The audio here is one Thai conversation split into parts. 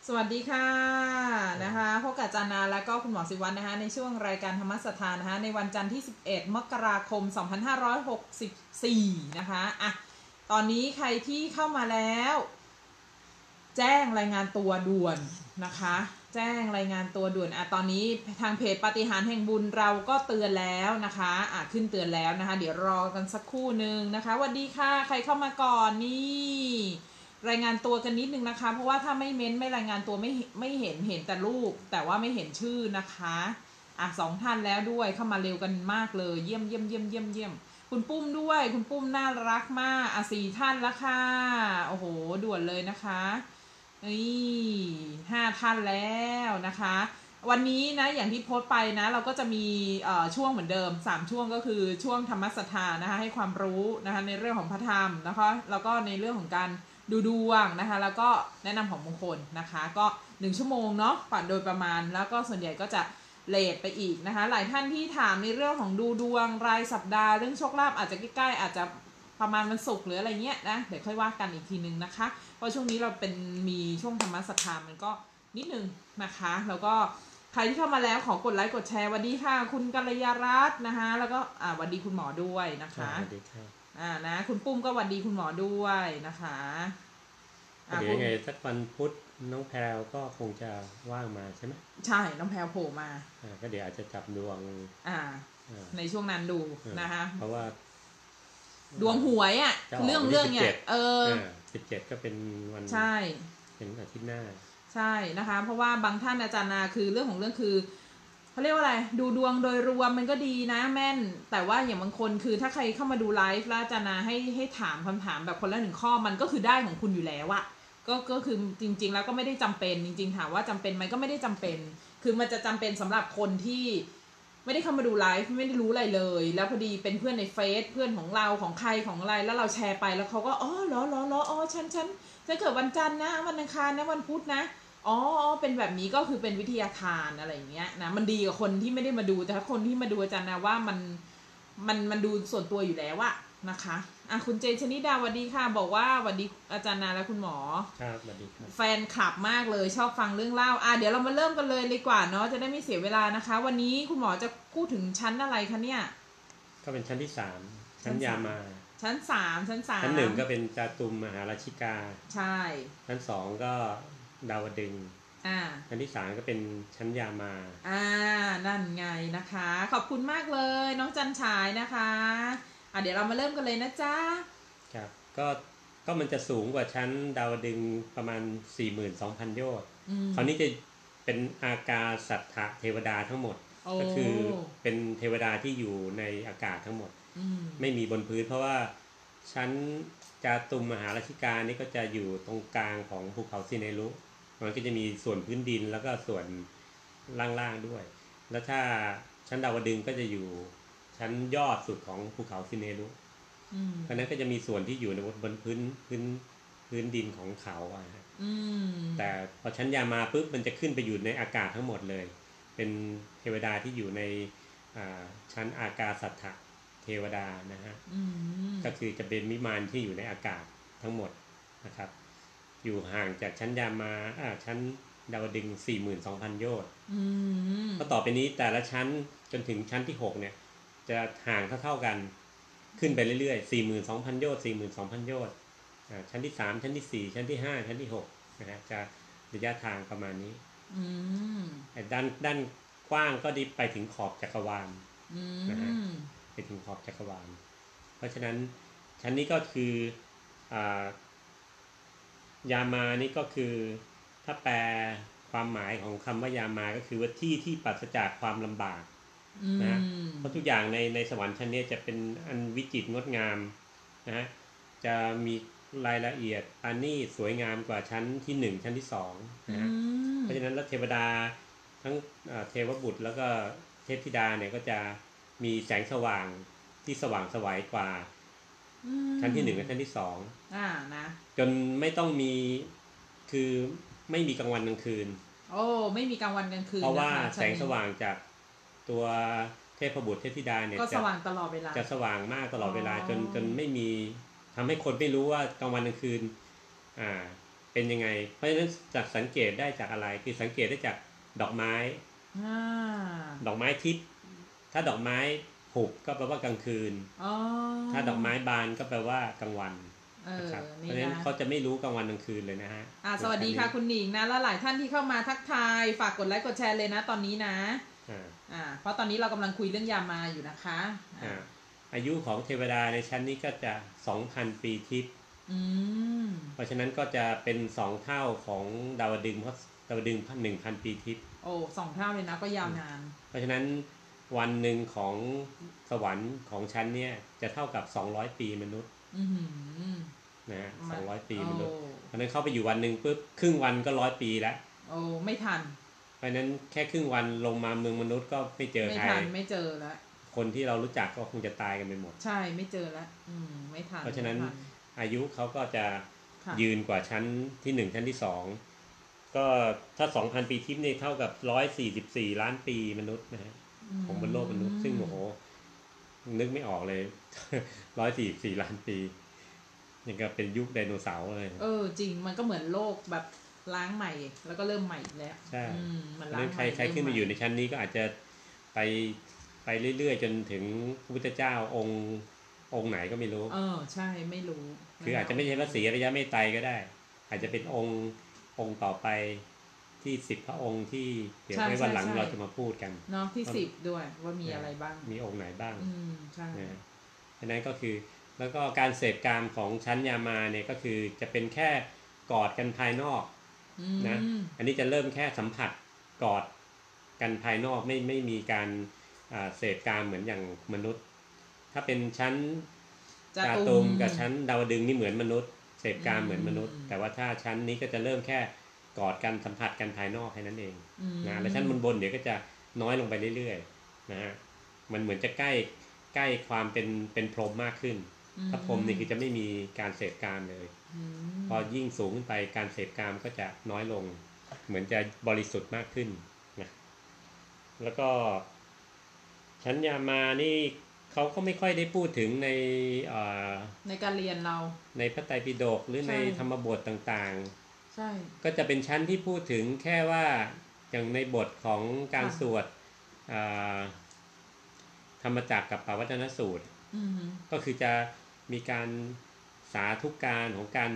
สวัสดีค่ะนะคะพบกับอาจารย์นาและก็คุณหมอศิวัฒน์นะคะในช่วงรายการธรรมสถานนะคะในวันจันทร์ที่11มกราคม2564นะคะอ่ะตอนนี้ใครที่เข้ามาแล้วแจ้งรายงานตัวด่วนนะคะแจ้งรายงานตัวด่วนตอนนี้ทางเพจปาฏิหาริย์แห่งบุญเราก็เตือนแล้วนะคะขึ้นเตือนแล้วนะคะเดี๋ยวรอกันสักครู่หนึ่งนะคะสวัสดีค่ะใครเข้ามาก่อนนี่รายงานตัวกันนิดนึงนะคะเพราะว่าถ้าไม่เม้นไม่รายงานตัวไม่เห็นแต่รูปแต่ว่าไม่เห็นชื่อนะคะ2 ท่านแล้วด้วยเข้ามาเร็วกันมากเลยเยี่ยมคุณปุ้มด้วยคุณปุ้มน่ารักมาก4 ท่านแล้วค่ะโอ้โหด่วนเลยนะคะนี่5 ท่านแล้วนะคะวันนี้นะอย่างที่โพสต์ไปนะเราก็จะมีช่วงเหมือนเดิม3 ช่วงก็คือช่วงธรรมสถานนะคะให้ความรู้นะคะในเรื่องของพระธรรมนะคะแล้วก็ในเรื่องของการดูดวงนะคะแล้วก็แนะนำของมงคลนะคะก็1 ชั่วโมงเนาะปัดโดยประมาณแล้วก็ส่วนใหญ่ก็จะเลทไปอีกนะคะหลายท่านที่ถามในเรื่องของดูดวงรายสัปดาห์เรื่องโชคลาภอาจจะใกล้ๆอาจจะประมาณวันศุกร์หรืออะไรเงี้ยนะเดี๋ยวค่อยว่ากันอีกทีนึงนะคะเพราะช่วงนี้เรามีช่วงธรรมสถานมันก็นิดนึงนะคะแล้วก็ใครที่เข้ามาแล้วขอกดไลค์กดแชร์สวัสดีค่ะคุณกัลยารัตน์นะคะแล้วก็สวัสดีคุณหมอด้วยนะคะสวัสดีครับนะคุณปุ้มก็สวัสดีคุณหมอด้วยนะคะเดี๋ยวยังไงสักวันพุธน้องแพรวก็คงจะว่างมาใช่ไหมใช่น้องแพรวโผล่มาก็เดี๋ยวอาจจะจับดวงในช่วงนั้นดูนะคะเพราะว่าดวงหวยเรื่องเนี่ย 17ก็เป็นวันใช่เป็นอาทิตย์หน้าใช่นะคะเพราะว่าบางท่านอาจารย์นาคือเรื่องของเรื่องคือเขาเรียกว่าอะไรดูดวงโดยรวมมันก็ดีนะแม่นแต่ว่าอย่างบางคนคือถ้าใครเข้ามาดูไลฟ์แล้วอาจารย์นาให้ถามคำถามแบบคนละ1 ข้อมันก็คือได้ของคุณอยู่แล้วอะก็คือจริงๆแล้วก็ไม่ได้จำเป็นจริงๆถามว่าจำเป็นไหมก็ไม่ได้จำเป็นคือมันจะจำเป็นสำหรับคนที่ไม่ได้เข้ามาดูไลฟ์ไม่ได้รู้อะไรเลยแล้วพอดีเป็นเพื่อนในเฟซเพื่อนของเราของใครของอะไรแล้วเราแชร์ไปแล้วเขาก็เหรออ๋อฉันเกิดวันจันทร์นะวันอังคารนะวันพุธนะเป็นแบบนี้ก็คือเป็นวิทยาทานอะไรอย่างเงี้ยนะมันดีกับคนที่ไม่ได้มาดูแต่ถ้าคนที่มาดูอาจารย์นะว่ามันดูส่วนตัวอยู่แล้วอะนะคะคุณเจนชนิดาสวัสดีค่ะบอกว่าสวัสดีอาจารย์นาและคุณหมอครับสวัสดีครับแฟนคลับมากเลยชอบฟังเรื่องเล่าเดี๋ยวเรามาเริ่มกันเลยดีกว่าเนาะจะได้ไม่เสียเวลานะคะวันนี้คุณหมอจะพูดถึงชั้นอะไรคะเนี่ยก็เป็นชั้นที่3ชั้นยามาชั้น3ชั้น 1ก็เป็นจาตุมมหาราชิกาใช่ชั้น2ก็ดาวดึงชั้นที่3ก็เป็นชั้นยามานั่นไงนะคะขอบคุณมากเลยน้องจันฉายนะคะเดี๋ยวเรามาเริ่มกันเลยนะจ๊ะครับก็มันจะสูงกว่าชั้นดาวดึงประมาณ 42,000 โยชน์คราวนี้จะเป็นอากาสัตถะเทวดาทั้งหมดก็คือเป็นเทวดาที่อยู่ในอากาศทั้งหมดไม่มีบนพื้นเพราะว่าชั้นจาตุมมหาราชิกานี่ก็จะอยู่ตรงกลางของภูเขาซิเนรุมันก็จะมีส่วนพื้นดินแล้วก็ส่วนล่างๆด้วยแล้วถ้าชั้นดาวดึงก็จะอยู่ชั้นยอดสุดของภูเขาซิเนรุเพราะนั้นก็จะมีส่วนที่อยู่ในบนพื้นดินของเขาแต่พอชั้นยามาปุ๊บมันจะขึ้นไปอยู่ในอากาศทั้งหมดเลยเป็นเทวดาที่อยู่ในชั้นอากาสัตถะเทวดานะฮะก็คือจะเป็นวิมานที่อยู่ในอากาศทั้งหมดนะครับอยู่ห่างจากชั้นยามาชั้นดาวดึง 42,000 โยชน์ก็ต่อไปนี้แต่ละชั้นจนถึงชั้นที่6เนี่ยจะห่างเท่ากันขึ้นไปเรื่อยๆ 42,000 โยชน์ 42,000 โยชน์ชั้นที่3ชั้นที่4ชั้นที่5ชั้นที่6นะฮะจะระยะทางประมาณนี้ด้านกว้างก็ดิไปถึงขอบจักรวาลนะฮะไปถึงขอบจักรวาลเพราะฉะนั้นชั้นนี้ก็คือยามานี่ก็คือถ้าแปลความหมายของคำว่ายามาก็คือว่าที่ปราศจากความลำบากนะเพราะทุกอย่างในสวรรค์ชั้นนี้จะเป็นอันวิจิตรงดงามนะฮะจะมีรายละเอียดอันนี้สวยงามกว่าชั้นที่1ชั้นที่2นะฮะเพราะฉะนั้นแล้วเทวดาทั้งเทวบุตรแล้วก็เทพธิดาเนี่ยก็จะมีแสงสว่างที่สว่างไสวกว่าชั้นที่1และชั้นที่2 นะจนไม่ต้องมีคือไม่มีกลางวันกลางคืนไม่มีกลางวันกลางคืนเพราะว่าแสงสว่างจากตัวเทพบุตรเทพธิดาเนี่ยก็สว่างตลอดเวลาจะสว่างมากตลอดเวลาจนไม่มีทำให้คนไม่รู้ว่ากลางวันกลางคืนเเป็นยังไงเพราะฉะนั้นจากสังเกตได้จากอะไรคือสังเกตได้จากดอกไม้ดอกไม้ทิพย์ถ้าดอกไม้หุบก็แปลว่ากลางคืนถ้าดอกไม้บานก็แปลว่ากลางวันนะครับเพราะฉะนั้นเขาจะไม่รู้กลางวันกลางคืนเลยนะฮะสวัสดีค่ะคุณหนิงนะแล้วหลายท่านที่เข้ามาทักทายฝากกดไลค์กดแชร์เลยนะตอนนี้นะเพราะตอนนี้เรากำลังคุยเรื่องยามาอยู่นะคะอายุของเทวดาในชั้นนี้ก็จะ 2,000 ปีทิพย์เพราะฉะนั้นก็จะเป็น2เท่าของดาวดึงส์เพราะดาวดึงส์ 1,000 ปีทิพย์โอ้2เท่าเลยนะก็ยาวนานเพราะฉะนั้นวันหนึ่งของสวรรค์ของชั้นเนี่ยจะเท่ากับ200ปีมนุษย์นะ200 ปีมนุษย์เพราะฉะนั้นเข้าไปอยู่วันหนึ่งปุ๊บครึ่งวันก็100 ปีแล้วโอ้ไม่ทันเพราะฉะนั้นแค่ครึ่งวันลงมาเมืองมนุษย์ก็ไม่เจอใครไม่เจอแล้วคนที่เรารู้จักก็คงจะตายกันไปหมดใช่ไม่เจอแล้วไม่ทันเพราะฉะนั้นอายุเขาก็จะยืนกว่าชั้นที่1ชั้นที่2ก็ถ้า 2,000 ปีทิพย์นี่เท่ากับ144 ล้านปีมนุษย์นะฮะของบนโลกมนุษย์ซึ่งโอ้โหนึกไม่ออกเลย144 ล้านปีนี่ก็เป็นยุคไดโนเสาร์เลยจริงมันก็เหมือนโลกแบบล้างใหม่แล้วก็เริ่มใหม่แล้วใช่มันล้างใหม่ใครขึ้นมาอยู่ในชั้นนี้ก็อาจจะไปเรื่อยๆจนถึงพระพุทธเจ้าองค์ไหนก็ไม่รู้ใช่ไม่รู้คืออาจจะไม่ใช่พระศรีอริยเมตไตรก็ได้อาจจะเป็นองค์ต่อไปที่10 พระองค์ที่เดี๋ยวไว้วันหลังเราจะมาพูดกันเนาะที่10ด้วยว่ามีอะไรบ้างมีองค์ไหนบ้างใช่อันนั้นก็คือแล้วก็การเสพกามของชั้นยามาเนี่ยก็คือจะเป็นแค่กอดกันภายนอกนะอันนี้จะเริ่มแค่สัมผัสกอดกันภายนอกไม่มีการเสพกามเหมือนอย่างมนุษย์ถ้าเป็นชั้นจาตุมกับชั้นดาวดึงส์นี่เหมือนมนุษย์เสพกามเหมือนมนุษย์แต่ว่าถ้าชั้นนี้ก็จะเริ่มแค่กอดกันสัมผัสกันภายนอกแค่นั้นเองนะแล้วชั้นบนเดี๋ยวก็จะน้อยลงไปเรื่อยๆนะฮะมันเหมือนจะใกล้ความเป็นพรหมมากขึ้นถ้าพรหมนี่คือจะไม่มีการเสพกามเลยพอยิ่งสูงขึ้นไปการเสพกามก็จะน้อยลงเหมือนจะบริสุทธิ์มากขึ้นนะแล้วก็ชั้นยามานี่เขาก็ไม่ค่อยได้พูดถึงในการเรียนเราในพระไตรปิฎกหรือในธรรมบทต่างๆใช่ก็จะเป็นชั้นที่พูดถึงแค่ว่าอย่างในบทของการสวดธรรมจักรกับปวัตตนสูตรก็คือจะมีการสาธุการของการ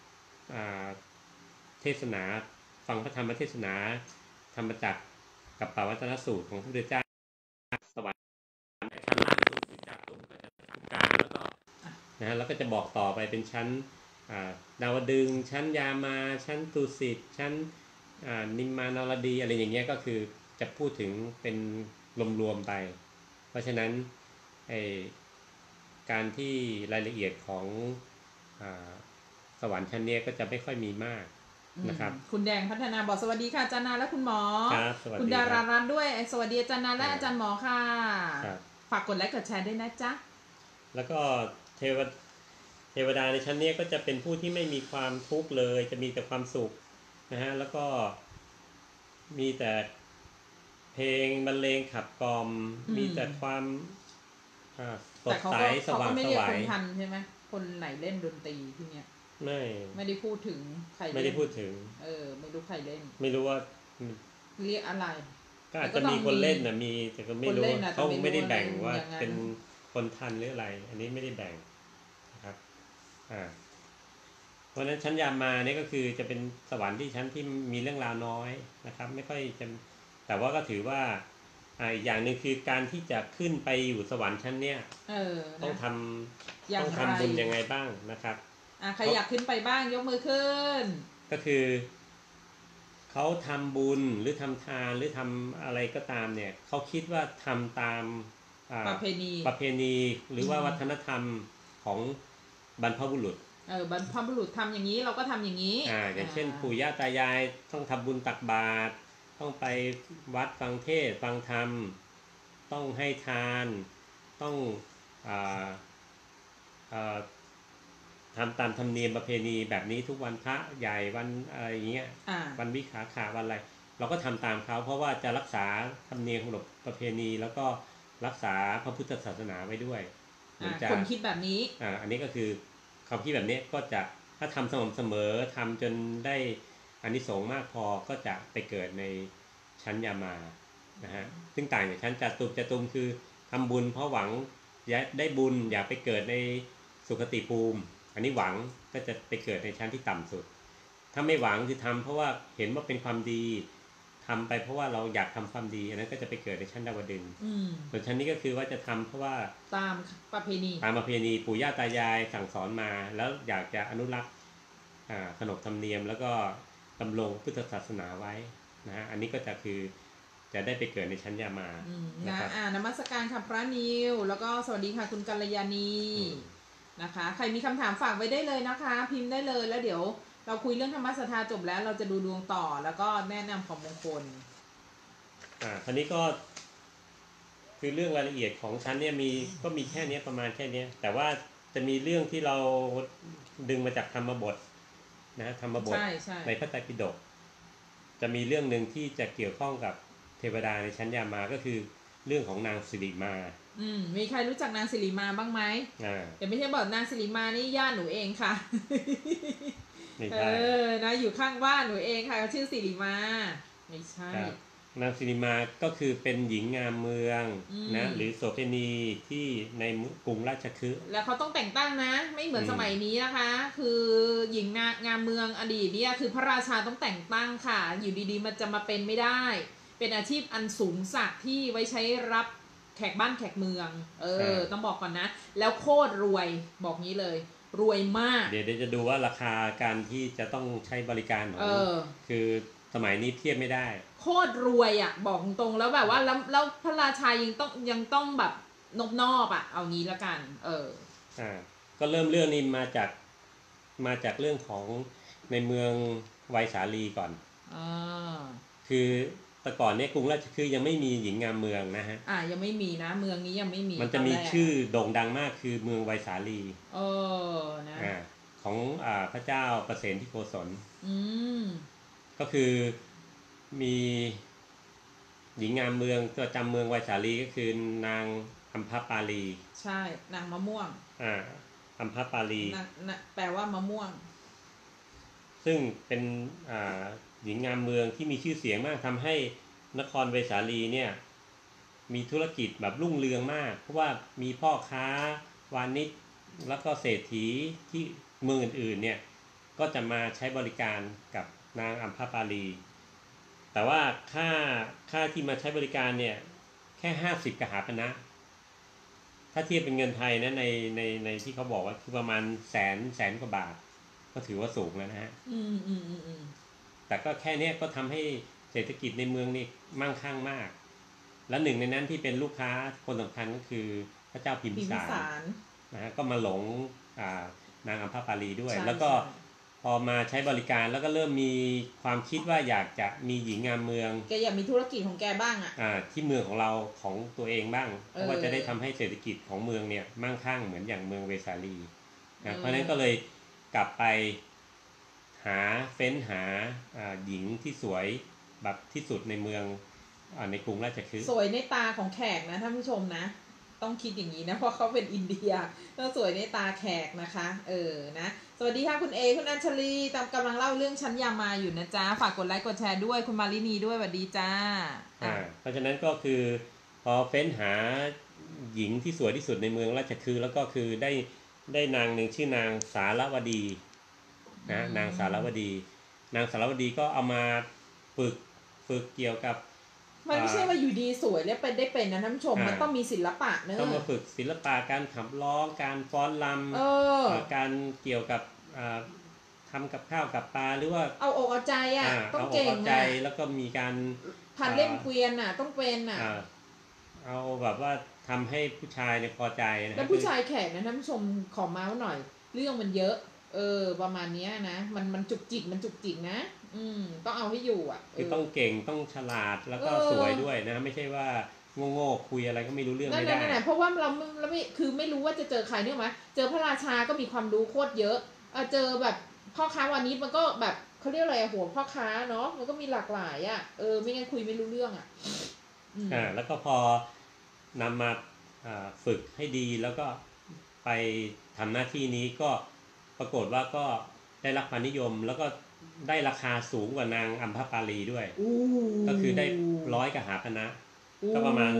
เทศนาฟังพระธรรมเทศนาธรรมจักรกับปวัตตนสูตรของพระพุทธเจ้าสวรรค์ชั้นล่างสุดคือจากตุมก็จะทำการแล้วก็แล้วก็จะบอกต่อไปเป็นชั้นดาวดึงส์ชั้นยามาชั้นตุสิตชั้นนิมมานารดีอะไรอย่างเงี้ยก็คือจะพูดถึงเป็นรวมๆไปเพราะฉะนั้นการที่รายละเอียดของสวรรค์ชั้นนี้ก็จะไม่ค่อยมีมากนะครับคุณแดงพัฒนาบอกสวัสดีค่ะอาจารย์นาและคุณหมอคุณดารารัตน์ด้วยสวัสดีอาจารย์นาและอาจารย์หมอค่ะฝากกดไลค์กดแชร์ด้วยนะจ๊ะแล้วก็เทวดาในชั้นนี้ก็จะเป็นผู้ที่ไม่มีความทุกข์เลยจะมีแต่ความสุขนะฮะแล้วก็มีแต่เพลงบรรเลงขับกล่อมมีแต่ความสดใสสว่างไสวคนทันใช่ไหมคนไหนเล่นดนตรีที่เนี้ยไม่ได้พูดถึงใครไม่ได้พูดถึงไม่รู้ใครเล่นไม่รู้ว่าเรียกอะไรก็อาจจะมีคนเล่นนะมีแต่ก็ไม่รู้เขาไม่ได้แบ่งว่าเป็นคนทันหรืออะไรอันนี้ไม่ได้แบ่งนะครับเพราะฉะนั้นชั้นยามาเนี่ยก็คือจะเป็นสวรรค์ที่ชั้นที่มีเรื่องราวน้อยนะครับไม่ค่อยจะแต่ว่าก็ถือว่าอีกอย่างหนึ่งคือการที่จะขึ้นไปอยู่สวรรค์ชั้นเนี้ยต้องทำบุญยังไงบ้างนะครับใครอยากขึ้นไปบ้างยกมือขึ้นก็คือเขาทำบุญหรือทำทานหรือทำอะไรก็ตามเนี่ยเขาคิดว่าทำตามประเพณีหรือว่าวัฒนธรรมของบรรพบุรุษบรรพบุรุษทำอย่างนี้เราก็ทำอย่างนี้อย่างเช่นปู่ย่าตายายต้องทำบุญตักบาตรต้องไปวัดฟังเทศน์ฟังธรรมต้องให้ทานต้องทำตามธรรมเนียมประเพณีแบบนี้ทุกวันพระใหญ่วันอะไรอย่างเงี้ยวันวิสาขะวันอะไรเราก็ทำตามเขาเพราะว่าจะรักษาธรรมเนียมขนบประเพณีแล้วก็รักษาพระพุทธศาสนาไว้ด้วยคนคิดแบบนี้อันนี้ก็คือความคิดแบบนี้ก็จะถ้าทำสม่ำเสมอทำจนได้อานิสงส์มากพอก็จะไปเกิดในชั้นยามานะฮะซึ่งต่างจากชั้นจตุมคือทำบุญเพราะหวังได้บุญอยากไปเกิดในสุคติภูมิอันนี้หวังก็จะไปเกิดในชั้นที่ต่ำสุดถ้าไม่หวังคือทำเพราะว่าเห็นว่าเป็นความดีทำไปเพราะว่าเราอยากทำความดีอันนั้นก็จะไปเกิดในชั้นดาวดึงส์ส่วนชั้นนี้ก็คือว่าจะทำเพราะว่าตามประเพณีปู่ย่าตายายสั่งสอนมาแล้วอยากจะอนุรักษ์ขนบธรรมเนียมแล้วก็ดำรงพุทธศาสนาไว้นะฮะอันนี้ก็จะคือจะได้ไปเกิดในชั้นยามานะนมัสการค่ะพระนิวแล้วก็สวัสดีค่ะคุณกัลยาณีนะคะใครมีคำถามฝากไว้ได้เลยนะคะพิมพ์ได้เลยแล้วเดี๋ยวเราคุยเรื่องธรรมศรัทธาจบแล้วเราจะดูดวงต่อแล้วก็แนะนำของมงคลคราวนี้ก็คือเรื่องรายละเอียดของชั้นเนี่ยก็มีแค่นี้ประมาณแค่นี้แต่ว่าจะมีเรื่องที่เราดึงมาจากธรรมบทนะธรรมบทในพระไตรปิฎกจะมีเรื่องหนึ่งที่จะเกี่ยวข้องกับเทวดาในชั้นยามาก็คือเรื่องของนางสิริมามีใครรู้จักนางสิริมาบ้างไหมแต่ไม่ใช่บอกนางสิริมานี่ญาติหนูเองค่ะนะอยู่ข้างบ้านหนูเองค่ะชื่อสิริมาไม่ใช่นางสิริมาก็คือเป็นหญิงงามเมืองนะหรือโสเภณีที่ในกรุงราชคฤห์แล้วเขาต้องแต่งตั้งนะไม่เหมือนสมัยนี้นะคะคือหญิงงามเมืองอดีตเนี่ยคือพระราชาต้องแต่งตั้งค่ะอยู่ดีๆมันจะมาเป็นไม่ได้เป็นอาชีพอันสูงสักที่ไว้ใช้รับแขกบ้านแขกเมืองต้องบอกก่อนนะแล้วโคตรรวยบอกงี้เลยรวยมากเดี๋ยวจะดูว่าราคาการที่จะต้องใช้บริการของคือสมัยนี้เทียบไม่ได้โคตรรวยอ่ะบอกตรงแล้วแบบว่าแล้วพระราชายังต้องแบบนอบอ่ะเอางี้ละกันก็เริ่มเรื่องนี้มาจากเรื่องของในเมืองไวสาลีก่อนคือแต่ก่อนเนี่ยกรุงราชคฤห์ยังไม่มีหญิงงามเมืองนะฮะยังไม่มีนะเมืองนี้ยังไม่มีมันจะมีชื่อโด่งดังมากคือเมืองไวสาลีนะของพระเจ้าประเสนที่โกศลก็คือมีหญิงงามเมืองประจำเมืองไวสาลีก็คือนางอัมพปาลีใช่นางมะม่วงอัมพปาลีแปลว่ามะม่วงซึ่งเป็นหญิงงามเมืองที่มีชื่อเสียงมากทำให้นครไวสาลีเนี่ยมีธุรกิจแบบรุ่งเรืองมากเพราะว่ามีพ่อค้าวานิชแล้วก็เศรษฐีที่เมืองอื่นๆเนี่ยก็จะมาใช้บริการกับนางอัมพปาลีแต่ว่าค่าที่มาใช้บริการเนี่ยแค่50กหาปณะถ้าเทียบเป็นเงินไทยนะในที่เขาบอกว่าคือประมาณแสนกว่าบาทก็ถือว่าสูงแล้วนะฮะแต่ก็แค่นี้ก็ทำให้เศรษฐกิจในเมืองนี่มั่งคั่งมากและหนึ่งในนั้นที่เป็นลูกค้าคนสำคัญก็คือพระเจ้าพิมพิสารนะฮะก็มาหลงนางอัมพปาลีด้วยแล้วก็พอมาใช้บริการแล้วก็เริ่มมีความคิดว่าอยากจะมีหญิงงามเมืองแกอยากมีธุรกิจของแกบ้างที่เมืองของเราของตัวเองบ้างเพราะว่าจะได้ทำให้เศรษฐกิจของเมืองเนี่ยมั่งคั่งเหมือนอย่างเมืองเวสาลีนะเพราะฉะนั้นก็เลยกลับไปหาหญิงที่สวยแบบที่สุดในเมืองในกรุงราชคฤห์สวยในตาของแขกนะท่านผู้ชมนะต้องคิดอย่างนี้นะเพราะเขาเป็นอินเดียต้องสวยในตาแขกนะคะนะสวัสดีค่ะคุณคุณอัญชลีกำลังเล่าเรื่องชั้นยามาอยู่นะจ๊ะฝากกดไลค์กดแชร์ด้วยคุณมาลินีด้วยสวัสดีจ้าเพราะฉะนั้นก็คือพอเฟ้นหาหญิงที่สวยที่สุดในเมืองราชคฤห์แล้วก็คือได้นางหนึ่งชื่อนางสารวดีนะนางสารวดีก็เอามาฝึกเกี่ยวกับมันไม่ใช่ว่าอยู่ดีสวยแล้วได้เป็นนะท่านผู้ชมมันต้องมีศิลปะเนอะต้องมาฝึกศิลปะการขับร้องการฟ้อนรำการเกี่ยวกับทำกับข้าวกับปลาหรือว่าเอาอกเอาใจต้องเก่งแล้วก็มีการพันเล่นเกวียนต้องเป็นเอาแบบว่าทำให้ผู้ชายเนี่ยพอใจนะแล้วผู้ชายแขกนะท่านผู้ชมขอเมาส์หน่อยเรื่องมันเยอะประมาณนี้นะมันจุกจิกนะต้องเอาให้อยู่คือต้องเก่งต้องฉลาดแล้วก็สวยด้วยนะไม่ใช่ว่าโง่คุยอะไรก็ไม่รู้เรื่องไม่ได้เพราะว่าเราไม่คือไม่รู้ว่าจะเจอใครเนี่ยไหมเจอพระราชาก็มีความรู้โคตรเยอะเจอแบบพ่อค้าวานิชมันก็แบบเขาเรียกอะไรหัวพ่อค้าเนาะมันก็มีหลากหลายไม่งั้นคุยไม่รู้เรื่องแล้วก็พอนำมาฝึกให้ดีแล้วก็ไปทำหน้าที่นี้ก็ปรากฏว่าก็ได้รับความนิยมแล้วก็ได้ราคาสูงกว่านางอัมพปาลีด้วยอู้ก็คือได้100 กหาปณะก็ประมาณ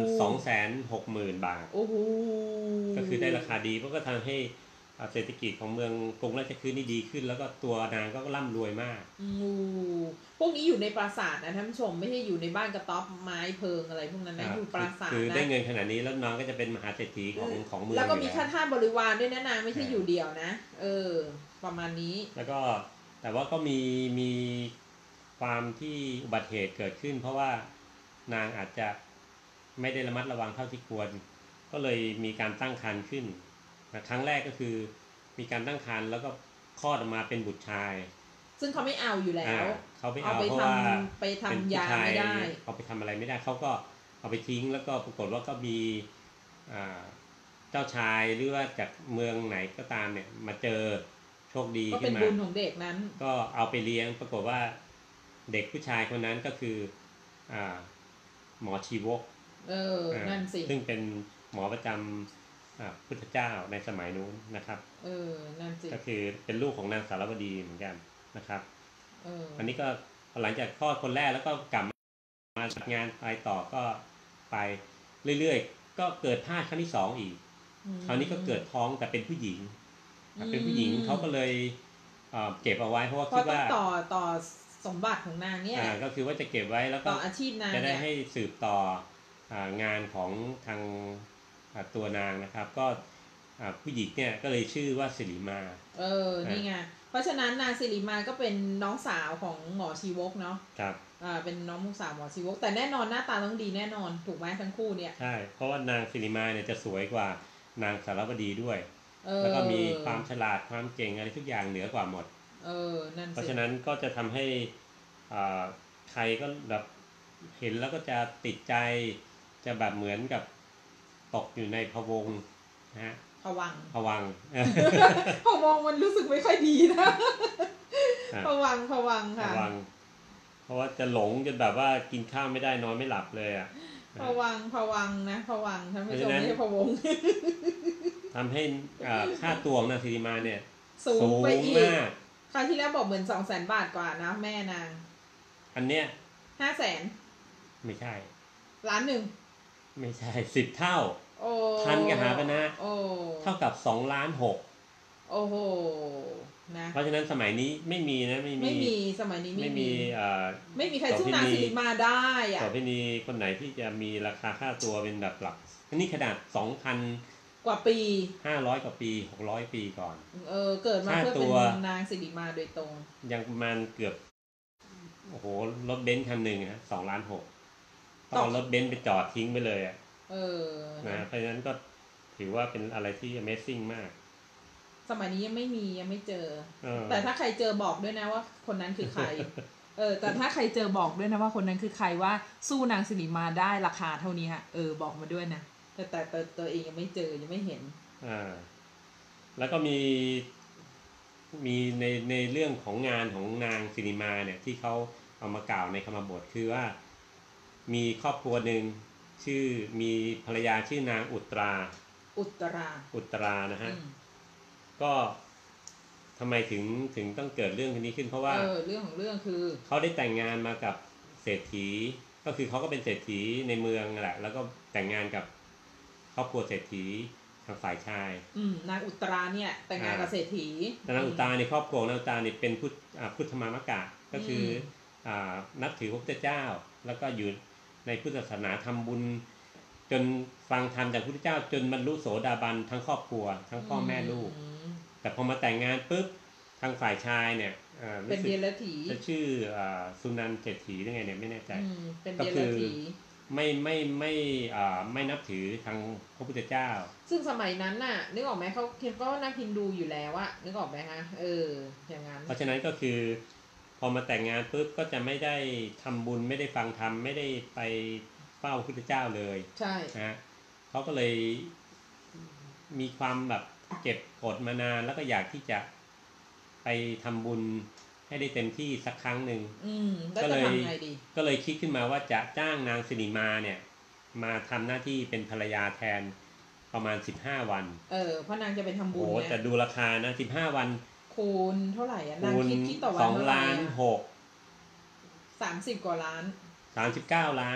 260,000 บาทโอ้โหก็คือได้ราคาดีเพราะก็ทำให้เศรษฐกิจของเมืองกรุงราชคฤห์นี่ดีขึ้น แล้วก็ตัวนางก็ร่ำรวยมากพวกนี้อยู่ในปราสาทนะท่านผู้ชมไม่ใช่อยู่ในบ้านกระต๊อบไม้เพิงอะไรพวกนั้นนะอยู่ปราสาทนะคือได้เงินขนาดนี้แล้วน้องก็จะเป็นมหาเศรษฐีของเมืองแล้วก็มีข้าทาสบริวารด้วยนะนางไม่ใช่อยู่เดียวนะประมาณนี้แล้วก็แต่ว่าก็มีความที่อุบัติเหตุเกิดขึ้น เพราะว่านางอาจจะไม่ได้ระมัดระวังเท่าที่ควรก็เลยมีการตั้งครรภ์ขึ้นครั้งแรกก็คือมีการตั้งครรภ์แล้วก็คลอดออกมาเป็นบุตรชายซึ่งเขาไม่เอาอยู่แล้วเขาไม่เอาเพราะว่าไปทำยาไม่ได้เอาไปทำอะไรไม่ได้เขาก็เอาไปทิ้งแล้วก็ปรากฏว่าก็มีเจ้าชายหรือว่าจากเมืองไหนก็ตามเนี่ยมาเจอโชคดีขึ้นมาก็เป็นบุญของเด็กนั้นก็เอาไปเลี้ยงปรากฏว่าเด็กผู้ชายคนนั้นก็คือหมอชีวกนั่นสิซึ่งเป็นหมอประจำพุทธเจ้าในสมัยนู้นนะครับนั่นสิก็คือเป็นลูกของนางสารวดีเหมือนกันนะครับอันนี้ก็หลังจากคลอดคนแรกแล้วก็กลับมาจัดงานไปต่อก็ไปเรื่อยๆก็เกิดพลาดครั้งที่2อีกคราวนี้ก็เกิดท้องแต่เป็นผู้หญิงเขาก็เลยเก็บเอาไว้เพราะว่าคิดว่าต่อสมบัติของนางเนี่ยก็คือว่าจะเก็บไว้แล้วก็ต่ออาชีพนางจะได้ให้สืบต่องานของทางตัวนางนะครับก็ผู้หญิงเนี่ยก็เลยชื่อว่าสิริมานี่ไงเพราะฉะนั้นนางสิริมาก็เป็นน้องสาวของหมอชีวกเนาะครับเป็นน้องสาวหมอชีวกแต่แน่นอนหน้าตาต้องดีแน่นอนถูกไหมทั้งคู่เนี่ยใช่เพราะว่านางสิริมาเนี่ยจะสวยกว่านางสารวดีด้วยแล้วก็มีความฉลาดความเก่งอะไรทุกอย่างเหนือกว่าหมดนั่นเพราะฉะนั้นก็จะทำให้ใครก็แบบเห็นแล้วก็จะติดใจจะแบบเหมือนกับตกอยู่ในพะวงนะฮะผวังผวังมันรู้สึกไม่ค่อยดีนะผวังค่ะเพราะว่าจะหลงจนแบบว่ากินข้าวไม่ได้นอนไม่หลับเลยอ่ะผวังนะผวังท่านผู้ชมไม่ใช่ผวงทำให้ค่าตัวของนางสิริมาเนี่ยสูงไปอีกคราวที่แล้วบอกเหมือน 200,000 บาทกว่านะแม่นางอันเนี้ย 500,000 ไม่ใช่ 1,000,000 ไม่ใช่10 เท่าพันกหาปณะเท่ากับ2,600,000 โอ้โหนะเพราะฉะนั้นสมัยนี้ไม่มีนะไม่มีสมัยนี้ไม่มีใครสู้นางสิริมาได้อ่ะต่อไปนี้คนไหนที่จะมีราคาค่าตัวเป็นแบบหลักนี่ขนาด 2,000 กว่าปี 500 กว่าปี600 ปีก่อนเกิดมาเพื่อเป็นนางสิริมาโดยตรงยังประมาณเกือบโอ้โหรถเบนซ์คันหนึ่งฮะ2,600,000ต้องรถเบนซ์ไปจอดทิ้งไปเลยอ่ะนะเพราะฉะนั้นก็ถือว่าเป็นอะไรที่ Amazing มากสมัยนี้ยังไม่เจอแต่ถ้าใครเจอบอกด้วยนะว่าคนนั้นคือใครแต่ถ้าใครเจอบอกด้วยนะว่าคนนั้นคือใครว่าสู้นางสิริมาได้ราคาเท่านี้ฮะบอกมาด้วยนะแต่ตัวเองยังไม่เจอยังไม่เห็นแล้วก็มีในเรื่องของงานของนางสิริมาเนี่ยที่เขาเอามากล่าวในคำบทคือว่ามีครอบครัวหนึ่งมีภรรยาชื่อนางอุตรานะฮะก็ทำไมถึงต้องเกิดเรื่องนี้ขึ้นเพราะว่าเรื่องของเรื่องคือเขาได้แต่งงานมากับเศรษฐีก็คือเขาก็เป็นเศรษฐีในเมืองแหละแล้วก็แต่งงานกับครอบครัวเศรษฐีทางฝ่ายชายนางอุตราเนี่ยแต่งงานกับเศรษฐีนางอุตราในครอบครัวนางอุตราเนี่ยเป็นพุทธมามกะก็คือนับถือพระพุทธเจ้าแล้วก็อยู่ในพุทธศาสนาทำบุญจนฟังธรรมจากพระพุทธเจ้าจนบรรลุโสดาบันทั้งครอบครัวทั้งพ่อแม่ลูกแต่พอมาแต่งงานปุ๊บทางฝ่ายชายเนี่ยเป็นเดรัจฉีจะชื่อสุนันท์เศรษฐียังไงเนี่ยไม่แน่ใจเป็นเดรัจฉีไม่นับถือทางพระพุทธเจ้าซึ่งสมัยนั้นน่ะนึกออกไหมเขาก็นับฮินดูอยู่แล้วอะนึกออกไหมฮะอย่างนั้นเพราะฉะนั้นก็คือพอมาแต่งงานปุ๊บก็จะไม่ได้ทำบุญไม่ได้ฟังธรรมไม่ได้ไปเฝ้าพระพุทธเจ้าเลยใช่นะเขาก็เลยมีความแบบเก็บกดมานานแล้วก็อยากที่จะไปทำบุญให้ได้เต็มที่สักครั้งหนึ่งก็เลยคิดขึ้นมาว่าจะจ้างนางสิริมาเนี่ยมาทำหน้าที่เป็นภรรยาแทนประมาณ15 วันเพราะนางจะไปทำบุญโอ้แต่ดูราคานะ15 วันคูณเท่าไหร่อ่ะนางคูณคิดต่อวันสองเท่าไหร่ล้านอะหก 30 กว่าล้าน 39 ล้าน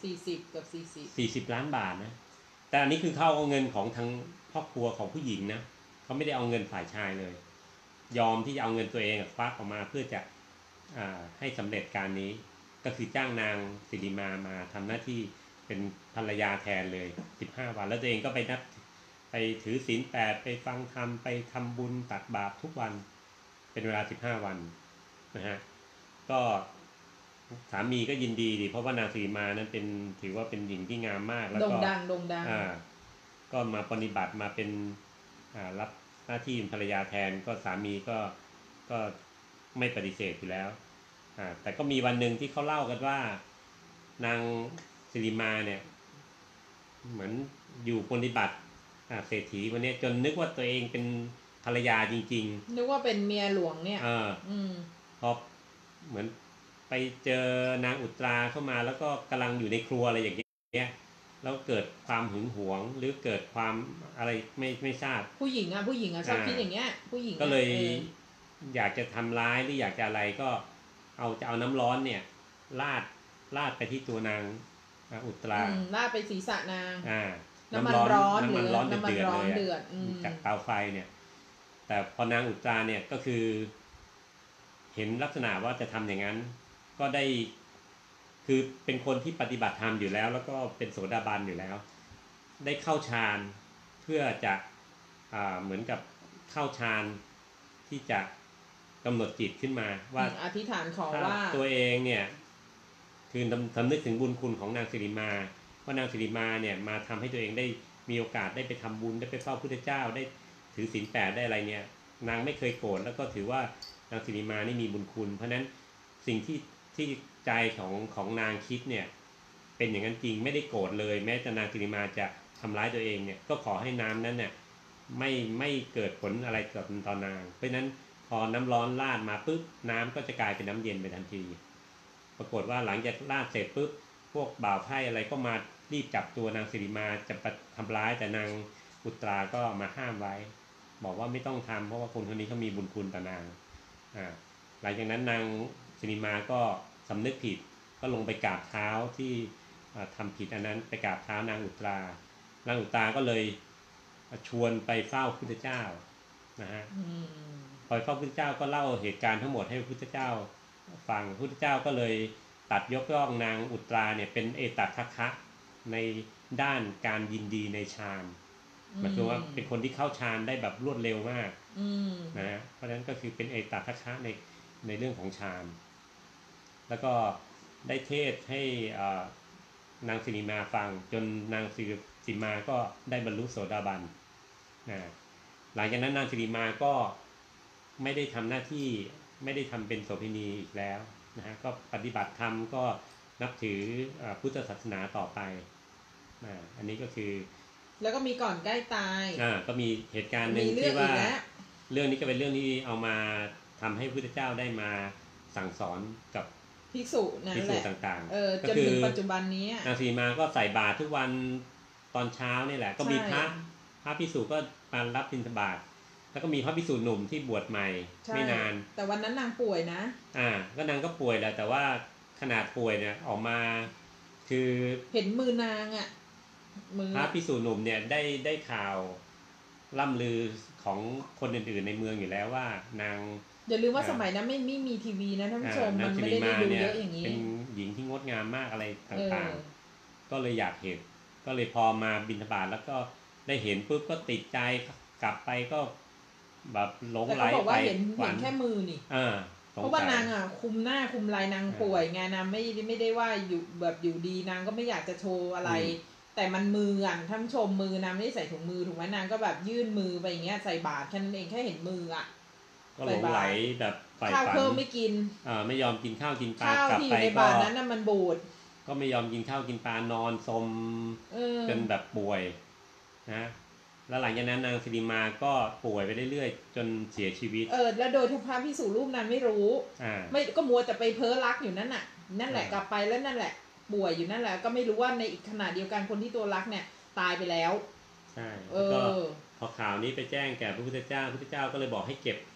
40 กับ 40 ล้านบาทนะแต่อันนี้คือเขาเอาเงินของทางครอบครัวของผู้หญิงนะเขาไม่ได้เอาเงินฝ่ายชายเลย ยอมที่จะเอาเงินตัวเองควักออกมาเพื่อจะให้สำเร็จการนี้ก็คือจ้างนางสิริมาทำหน้าที่เป็นภรรยาแทนเลย15 วันแล้วตัวเองก็ไปถือศีล 8ไปฟังธรรมไปทำบุญตักบาตรทุกวันเป็นเวลา15 วันนะฮะก็สามีก็ยินดีดิเพราะว่านางสิริมานั้นเป็นถือว่าเป็นหญิงที่งามมากแล้วก็โด่งดังก็มาปฏิบัติมาเป็นรับหน้าที่ภรรยาแทนก็สามีก็ไม่ปฏิเสธอยู่แล้วแต่ก็มีวันหนึ่งที่เขาเล่ากันว่านางสิริมาเนี่ยเหมือนอยู่ปฏิบัติเศรษฐีวันนี้จนนึกว่าตัวเองเป็นภรรยาจริงๆนึกว่าเป็นเมียหลวงเนี่ยพอเหมือนไปเจอนางอุตราเข้ามาแล้วก็กำลังอยู่ในครัวอะไรอย่างเงี้ยแล้วเกิดความหึงหวงหรือเกิดความอะไรไม่ทราบผู้หญิงชอบคิดอย่างเงี้ยผู้หญิงก็เลยอยากจะทำร้ายหรืออยากจะอะไรก็จะเอาน้ำร้อนเนี่ยลาดไปที่ตัวนางอุตราลาดไปศีรษะนางน้ำมันร้อนเดือดจากเตาไฟเนี่ยแต่พอนางอุตราเนี่ยก็คือเห็นลักษณะว่าจะทำอย่างนั้นก็ได้คือเป็นคนที่ปฏิบัติธรรมอยู่แล้วแล้วก็เป็นโสดาบันอยู่แล้วได้เข้าฌานเพื่อจะเหมือนกับเข้าฌานที่จะกำหนดจิตขึ้นมาว่าอธิษฐานขอว่าตัวเองเนี่ยคือสำนึกถึงบุญคุณของนางสิริมาว่านางสิริมาเนี่ยมาทำให้ตัวเองได้มีโอกาสได้ไปทำบุญได้ไปเฝ้าพุทธเจ้าได้ถือศีล 8ได้อะไรเนี่ยนางไม่เคยโกรธแล้วก็ถือว่านางสิริมานี่มีบุญคุณเพราะนั้นสิ่งที่ใจของนางคิดเนี่ยเป็นอย่างนั้นจริงไม่ได้โกรธเลยแม้แต่นางสิริมาจะทำร้ายตัวเองเนี่ยก็ขอให้น้ำนั้นเนี่ยไม่เกิดผลอะไรกับตอนนางเพราะนั้นพอน้ำร้อนราดมาปุ๊บน้ำก็จะกลายเป็นน้ำเย็นไปทันทีปรากฏว่าหลังจากราดเสร็จปุ๊บพวกบ่าวไพร่อะไรก็มารีบจับตัวนางสิริมาจะทำร้ายแต่นางอุตราก็มาห้ามไว้บอกว่าไม่ต้องทำเพราะว่าคนคนนี้เขามีบุญคุณต่อนางหลังจากนั้นนางสิริมาก็สำนึกผิดก็ลงไปกราบเท้าที่ทำผิดอันนั้นไปกราบเท้านางอุตรานางอุตราก็เลยชวนไปเฝ้าพุทธเจ้านะฮะพอเฝ้าพุทธเจ้าก็เล่าเหตุการณ์ทั้งหมดให้พุทธเจ้าฟังพุทธเจ้าก็เลยตัดยกย่องนางอุตราเนี่ยเป็นเอตัทคะในด้านการยินดีในฌานหมายถึงว่าเป็นคนที่เข้าฌานได้แบบรวดเร็วมากนะเพราะฉะนั้นก็คือเป็นเอตัทคะในเรื่องของฌานแล้วก็ได้เทศให้นางสิริมาฟังจนนางสิริมาก็ได้บรรลุโสดาบันหลังจากนั้นนางสิริมาก็ไม่ได้ทำหน้าที่ไม่ได้ทำเป็นโสเภณีอีกแล้วนะฮะก็ปฏิบัติธรรมก็นับถือพุทธศาสนาต่อไปอันนี้ก็คือแล้วก็มีก่อนใกล้ตายก็มีเหตุการณ์หนึ่งที่ว่าเรื่องนี้ก็เป็นเรื่องที่เอามาทำให้พุทธเจ้าได้มาสั่งสอนกับภิกษุนั่นแหละต่างๆจนถึงปัจจุบันนี้นางสีมาก็ใส่บาตรทุกวันตอนเช้านี่แหละก็มีพระภิกษุก็มารับบิณฑบาตแล้วก็มีพระภิกษุหนุ่มที่บวชใหม่ไม่นานแต่วันนั้นนางป่วยนะก็นางก็ป่วยแหละแต่ว่าขนาดป่วยเนี่ยออกมาคือเห็นมือนางพระภิกษุหนุ่มเนี่ยได้ข่าวล่ำลือของคนอื่นๆในเมืองอยู่แล้วว่านางอย่าลืมว่าสมัยนั้นไม่มีทีวีนะท่านผู้ชมมันไม่ได้ดูเยอะอย่างนี้เป็นหญิงที่งดงามมากอะไรต่างๆก็เลยอยากเห็นก็เลยพอมาบิณฑบาตแล้วก็ได้เห็นปุ๊บก็ติดใจกลับไปก็แบบหลงไหลไปเห็นแค่มือนี่เพราะว่านางคุมหน้าคุมลายนางป่วยไงนางไม่ได้ว่าอยู่แบบอยู่ดีนางก็ไม่อยากจะโชว์อะไรแต่มันมือท่านผู้ชมมือนางไม่ได้ใส่ถุงมือถูกไหมนางก็แบบยื่นมือไปอย่างเงี้ยใส่บาตรแค่นั้นเองแค่เห็นมือก็หลงไหลแบบข้าวเพิ่มไม่กินไม่ยอมกินข้าวกินปลากลับไปในบาตรนั้นน่ะมันบูดก็ไม่ยอมกินข้าวกินปลานอนสมจนแบบป่วยนะแล้วหลังจากนั้นนางสิริมาก็ป่วยไปเรื่อยๆจนเสียชีวิตแล้วโดยทุกพระภิกษุรูปนั้นไม่รู้ไม่ก็มัวแต่ไปเพ้อรักอยู่นั่นน่ะนั่นแหละกลับไปแล้วนั่นแหละป่วยอยู่นั่นแหละก็ไม่รู้ว่าในอีกขณะเดียวกันคนที่ตัวรักเนี่ยตายไปแล้วใช่ก็พอข่าวนี้ไปแจ้งแก่พระพุทธเจ้าพระพุทธเจ้าก็เลยบอกให้เก็บ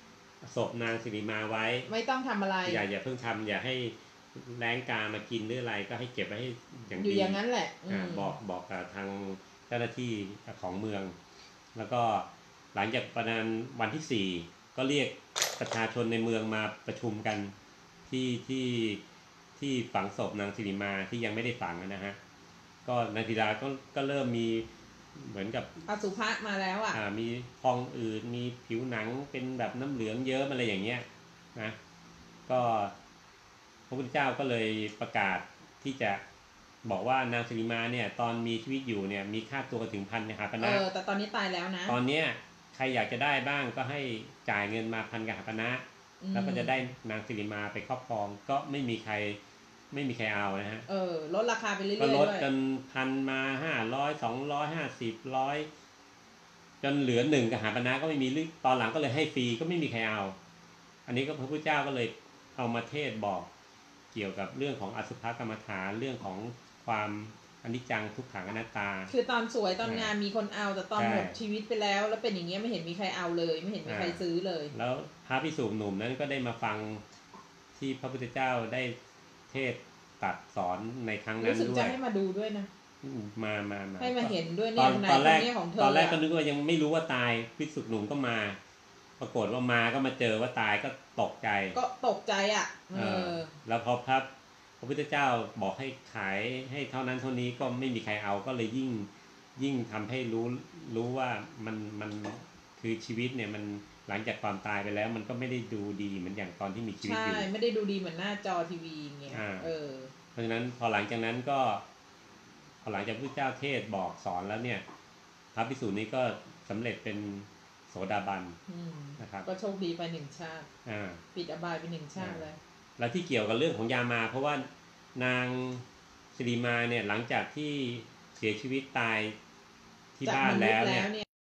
ศพนางสิริมาไว้ไม่ต้องทำอะไรอย่าเพิ่งทำอย่าให้แรงกามากินหรืออะไรก็ให้เก็บไว้ให้อย่างดีอยู่อย่างนั้นแหละบอกกับทางเจ้าหน้าที่ของเมือง แล้วก็หลังจากประมาณวันที่4ก็เรียกประชาชนในเมืองมาประชุมกันที่ฝังศพนางสิริมาที่ยังไม่ได้ฝังนะฮะก็นางสิริมาก็เริ่มมีเหมือนกับอสุภะมาแล้วมีพองอืดมีผิวหนังเป็นแบบน้ำเหลืองเยิ้มอะไรอย่างเงี้ยนะก็พระพุทธเจ้าก็เลยประกาศที่จะบอกว่านางสิริมาเนี่ยตอนมีชีวิตอยู่เนี่ยมีค่าตัวถึง1,000กหาปณะแต่ตอนนี้ตายแล้วนะตอนเนี้ยใครอยากจะได้บ้างก็ให้จ่ายเงินมา1,000กหาปณะแล้วก็จะได้นางสิริมาไปครอบครองก็ไม่มีใครเอานะฮะลดราคาไปเรื่อยๆก็ลดจน1,000มา500 250 100จนเหลือ1กหาปณะก็ไม่มีตอนหลังก็เลยให้ฟรีก็ไม่มีใครเอาอันนี้ก็พระพุทธเจ้าก็เลยเอามาเทศบอกเกี่ยวกับเรื่องของอสุภกรรมฐานเรื่องของความอนิจจังทุกขังอนัตตาคือตอนสวยตอนงามมีคนเอาแต่ตอนหมดชีวิตไปแล้วเป็นอย่างเงี้ยไม่เห็นมีใครเอาเลยไม่เห็นมีใครซื้อเลยแล้วพระภิกษุหนุ่มนั้นก็ได้มาฟังที่พระพุทธเจ้าได้เทศตัดสอนในครั้งนั้นด้วยรู้สึกจะให้มาดูด้วยนะมาให้มาเห็นด้วยเนี่ยตอนแรกก็นึกว่ายังไม่รู้ว่าตายภิกษุหนุ่มก็มาปรากฏว่ามาก็มาเจอว่าตายก็ตกใจแล้วพอพระพุทธเจ้าบอกให้ขายให้เท่านั้นเท่านี้ก็ไม่มีใครเอาก็เลยยิ่งทำให้รู้ว่ามันคือชีวิตเนี่ยมันหลังจากความตายไปแล้วมันก็ไม่ได้ดูดีเหมือนอย่างตอนที่มีชีวิตอยู่ใช่ไม่ได้ดูดีเหมือนหน้าจอทีวีเงี้ยเพราะฉะนั้นพอหลังจากนั้นก็พอหลังจากพระเจ้าเทศบอกสอนแล้วเนี่ยพระภิกษุนี้ก็สำเร็จเป็นโสดาบันนะครับก็โชคดีไป1 ชาติปิดอบายไป1 ชาติเลยแล้วที่เกี่ยวกับเรื่องของยามาเพราะว่านางสิริมาเนี่ยหลังจากที่เสียชีวิตตายที่บ้านแล้วเนี่ย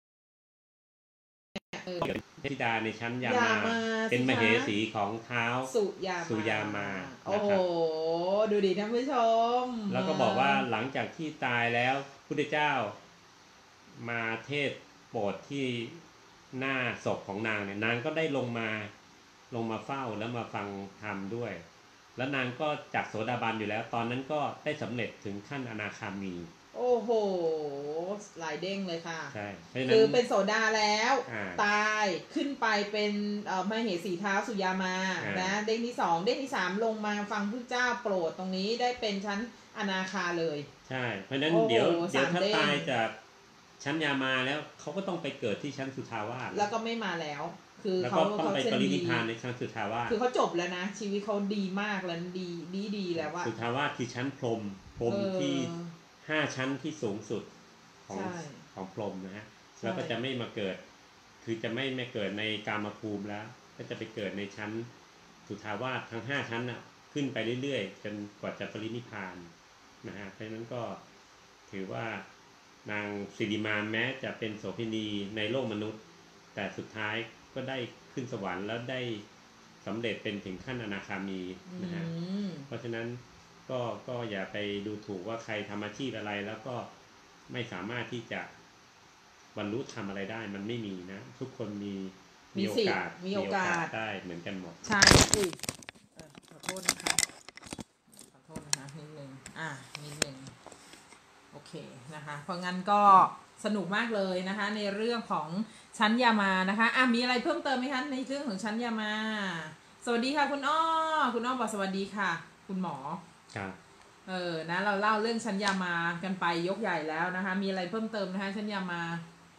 เทพธิดาในชั้นยามาเป็นมเหสีของเท้าสุยามาโอ้โหดูดิท่านผู้ชมแล้วก็บอกว่าหลังจากที่ตายแล้วพุทธเจ้ามาเทศโปรดที่หน้าศพของนางเนี่ยนางก็ได้ลงมาเฝ้าแล้วมาฟังธรรมด้วยแล้วนางก็จากโสดาบันอยู่แล้วตอนนั้นก็ได้สำเร็จถึงขั้นอนาคามีโอ้โหหลายเด้งเลยค่ะใช่คือเป็นโสดาแล้วตายขึ้นไปเป็นมเหสีเท้าสุยามานะเด้งที่2เด้งที่3ลงมาฟังพระเจ้าโปรดตรงนี้ได้เป็นชั้นอนาคาเลยใช่เพราะฉะนั้นเดี๋ยวถ้าตายจากชั้นยามาแล้วเขาก็ต้องไปเกิดที่ชั้นสุทาวาสแล้วก็ไม่มาแล้วคือเขาต้องไปปรินิพพานในชั้นสุทาวาสคือเขาจบแล้วนะชีวิตเขาดีมากแล้วดีแล้วว่าสุทาวาสคือชั้นพรหมที่5 ชั้นที่สูงสุดของพรหมนะฮะแล้วก็จะไม่มาเกิดคือจะไม่เกิดในกามภูมิแล้วก็จะไปเกิดในชั้นสุทาวาสทั้ง5 ชั้นน่ะขึ้นไปเรื่อยๆจนกว่าจะปรินิพพานนะฮะเพราะฉะนั้นก็ถือว่านางสิริมาแม้จะเป็นโสเภณีในโลกมนุษย์แต่สุดท้ายก็ได้ขึ้นสวรรค์แล้วได้สำเร็จเป็นถึงขั้นอนาคามีนะฮะเพราะฉะนั้นก็อย่าไปดูถูกว่าใครทำอาชีพอะไรแล้วก็ไม่สามารถที่จะบรรลุทำอะไรได้มันไม่มีนะทุกคนมีโอกาสได้เหมือนกันหมดใช่ขอโทษนะคะนิดนึงโอเคนะคะเพราะงั้นก็สนุกมากเลยนะคะในเรื่องของชั้นยามานะคะมีอะไรเพิ่มเติมไหมคะในเรื่องของชั้นยามาสวัสดีค่ะคุณอ้อบอกสวัสดีค่ะคุณหมอครับนะเราเล่าเรื่องชั้นยามากันไปยกใหญ่แล้วนะคะมีอะไรเพิ่มเติมนะคะชั้นยามา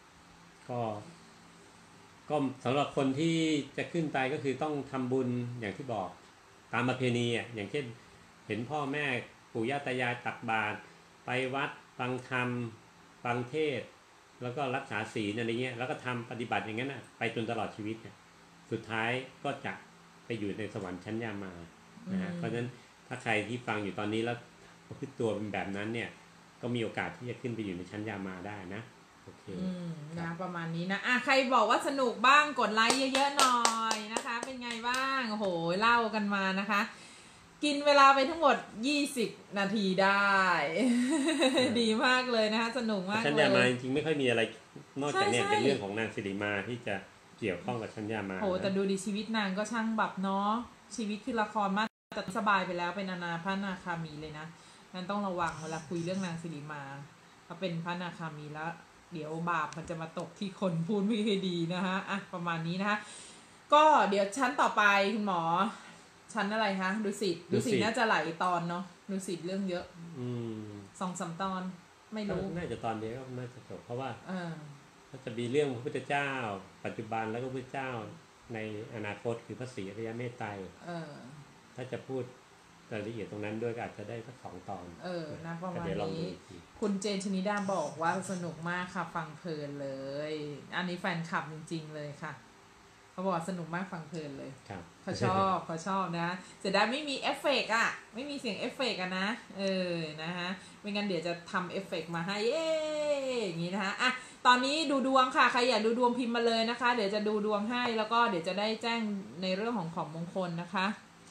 ก็สำหรับคนที่จะขึ้นไปก็คือต้องทำบุญอย่างที่บอกตามประเพณีอย่างเช่นเห็นพ่อแม่ปู่ย่าตายายตักบาตรไปวัดฟังธรรมฟังเทศแล้วก็รักษาศีลอะไรเงี้ยแล้วก็ทำปฏิบัติอย่างนั้นไปจนตลอดชีวิตสุดท้ายก็จะไปอยู่ในสวรรค์ชั้นยามานะฮะเพราะฉะนั้นถ้าใครที่ฟังอยู่ตอนนี้แล้วประพฤติตัวเป็นแบบนั้นเนี่ยก็มีโอกาสที่จะขึ้นไปอยู่ในชั้นยามาได้นะโอเคนะประมาณนี้นะใครบอกว่าสนุกบ้างกดไลค์เยอะๆหน่อยนะคะเป็นไงบ้างโอ้โหเล่ากันมานะคะกินเวลาไปทั้งหมด20 นาทีได้ดีมากเลยนะคะสนุกมากเลยชั้นยามาจริงๆไม่ค่อยมีอะไรนอกจากเนี่ยเป็นเรื่องของนางสิริมาที่จะเกี่ยวข้องกับชัญญามาโหแต่ดูดิชีวิตนางก็ช่างแบบเนาะชีวิตคือละครมากแต่สบายไปแล้วเป็นอนาพระนาคามีเลยนะงั้นต้องระวังเวลาคุยเรื่องนางสิริมาเขาเป็นพระนาคามีแล้วเดี๋ยวบาปมันจะมาตกที่คนพูดไม่ค่อยดีนะฮะอ่ะประมาณนี้นะคะก็เดี๋ยวชั้นต่อไปคุณหมอชั้นอะไรคะดุสิตน่าจะหลายตอนเนาะดุสิตเรื่องเยอะ2-3 ตอนไม่รู้น่าจะตอนเดียวก็น่าจะจบเพราะว่าก็จะมีเรื่องพระพุทธเจ้าปัจจุบันแล้วก็พระพุทธเจ้าในอนาคตคือพระศรีอริยเมตไตรถ้าจะพูดรายละเอียดตรงนั้นด้วยก็อาจจะได้สัก2 ตอนนะประมาณนี้คุณเจนชนิดาบอกว่าสนุกมากค่ะฟังเพลินเลยอันนี้แฟนคลับจริงๆเลยค่ะเขาบอกสนุกมากฟังเพลินเลยเขาชอบนะเสียดายไม่มีเอฟเฟกต์อ่ะไม่มีเสียงเอฟเฟกต์นะนะฮะไม่งั้นเดี๋ยวจะทำเอฟเฟกต์มาให้อย่างนี้นะคะอ่ะตอนนี้ดูดวงค่ะใครอยากดูดวงพิมพ์มาเลยนะคะเดี๋ยวจะดูดวงให้แล้วก็เดี๋ยวจะได้แจ้งในเรื่องของมงคลนะคะ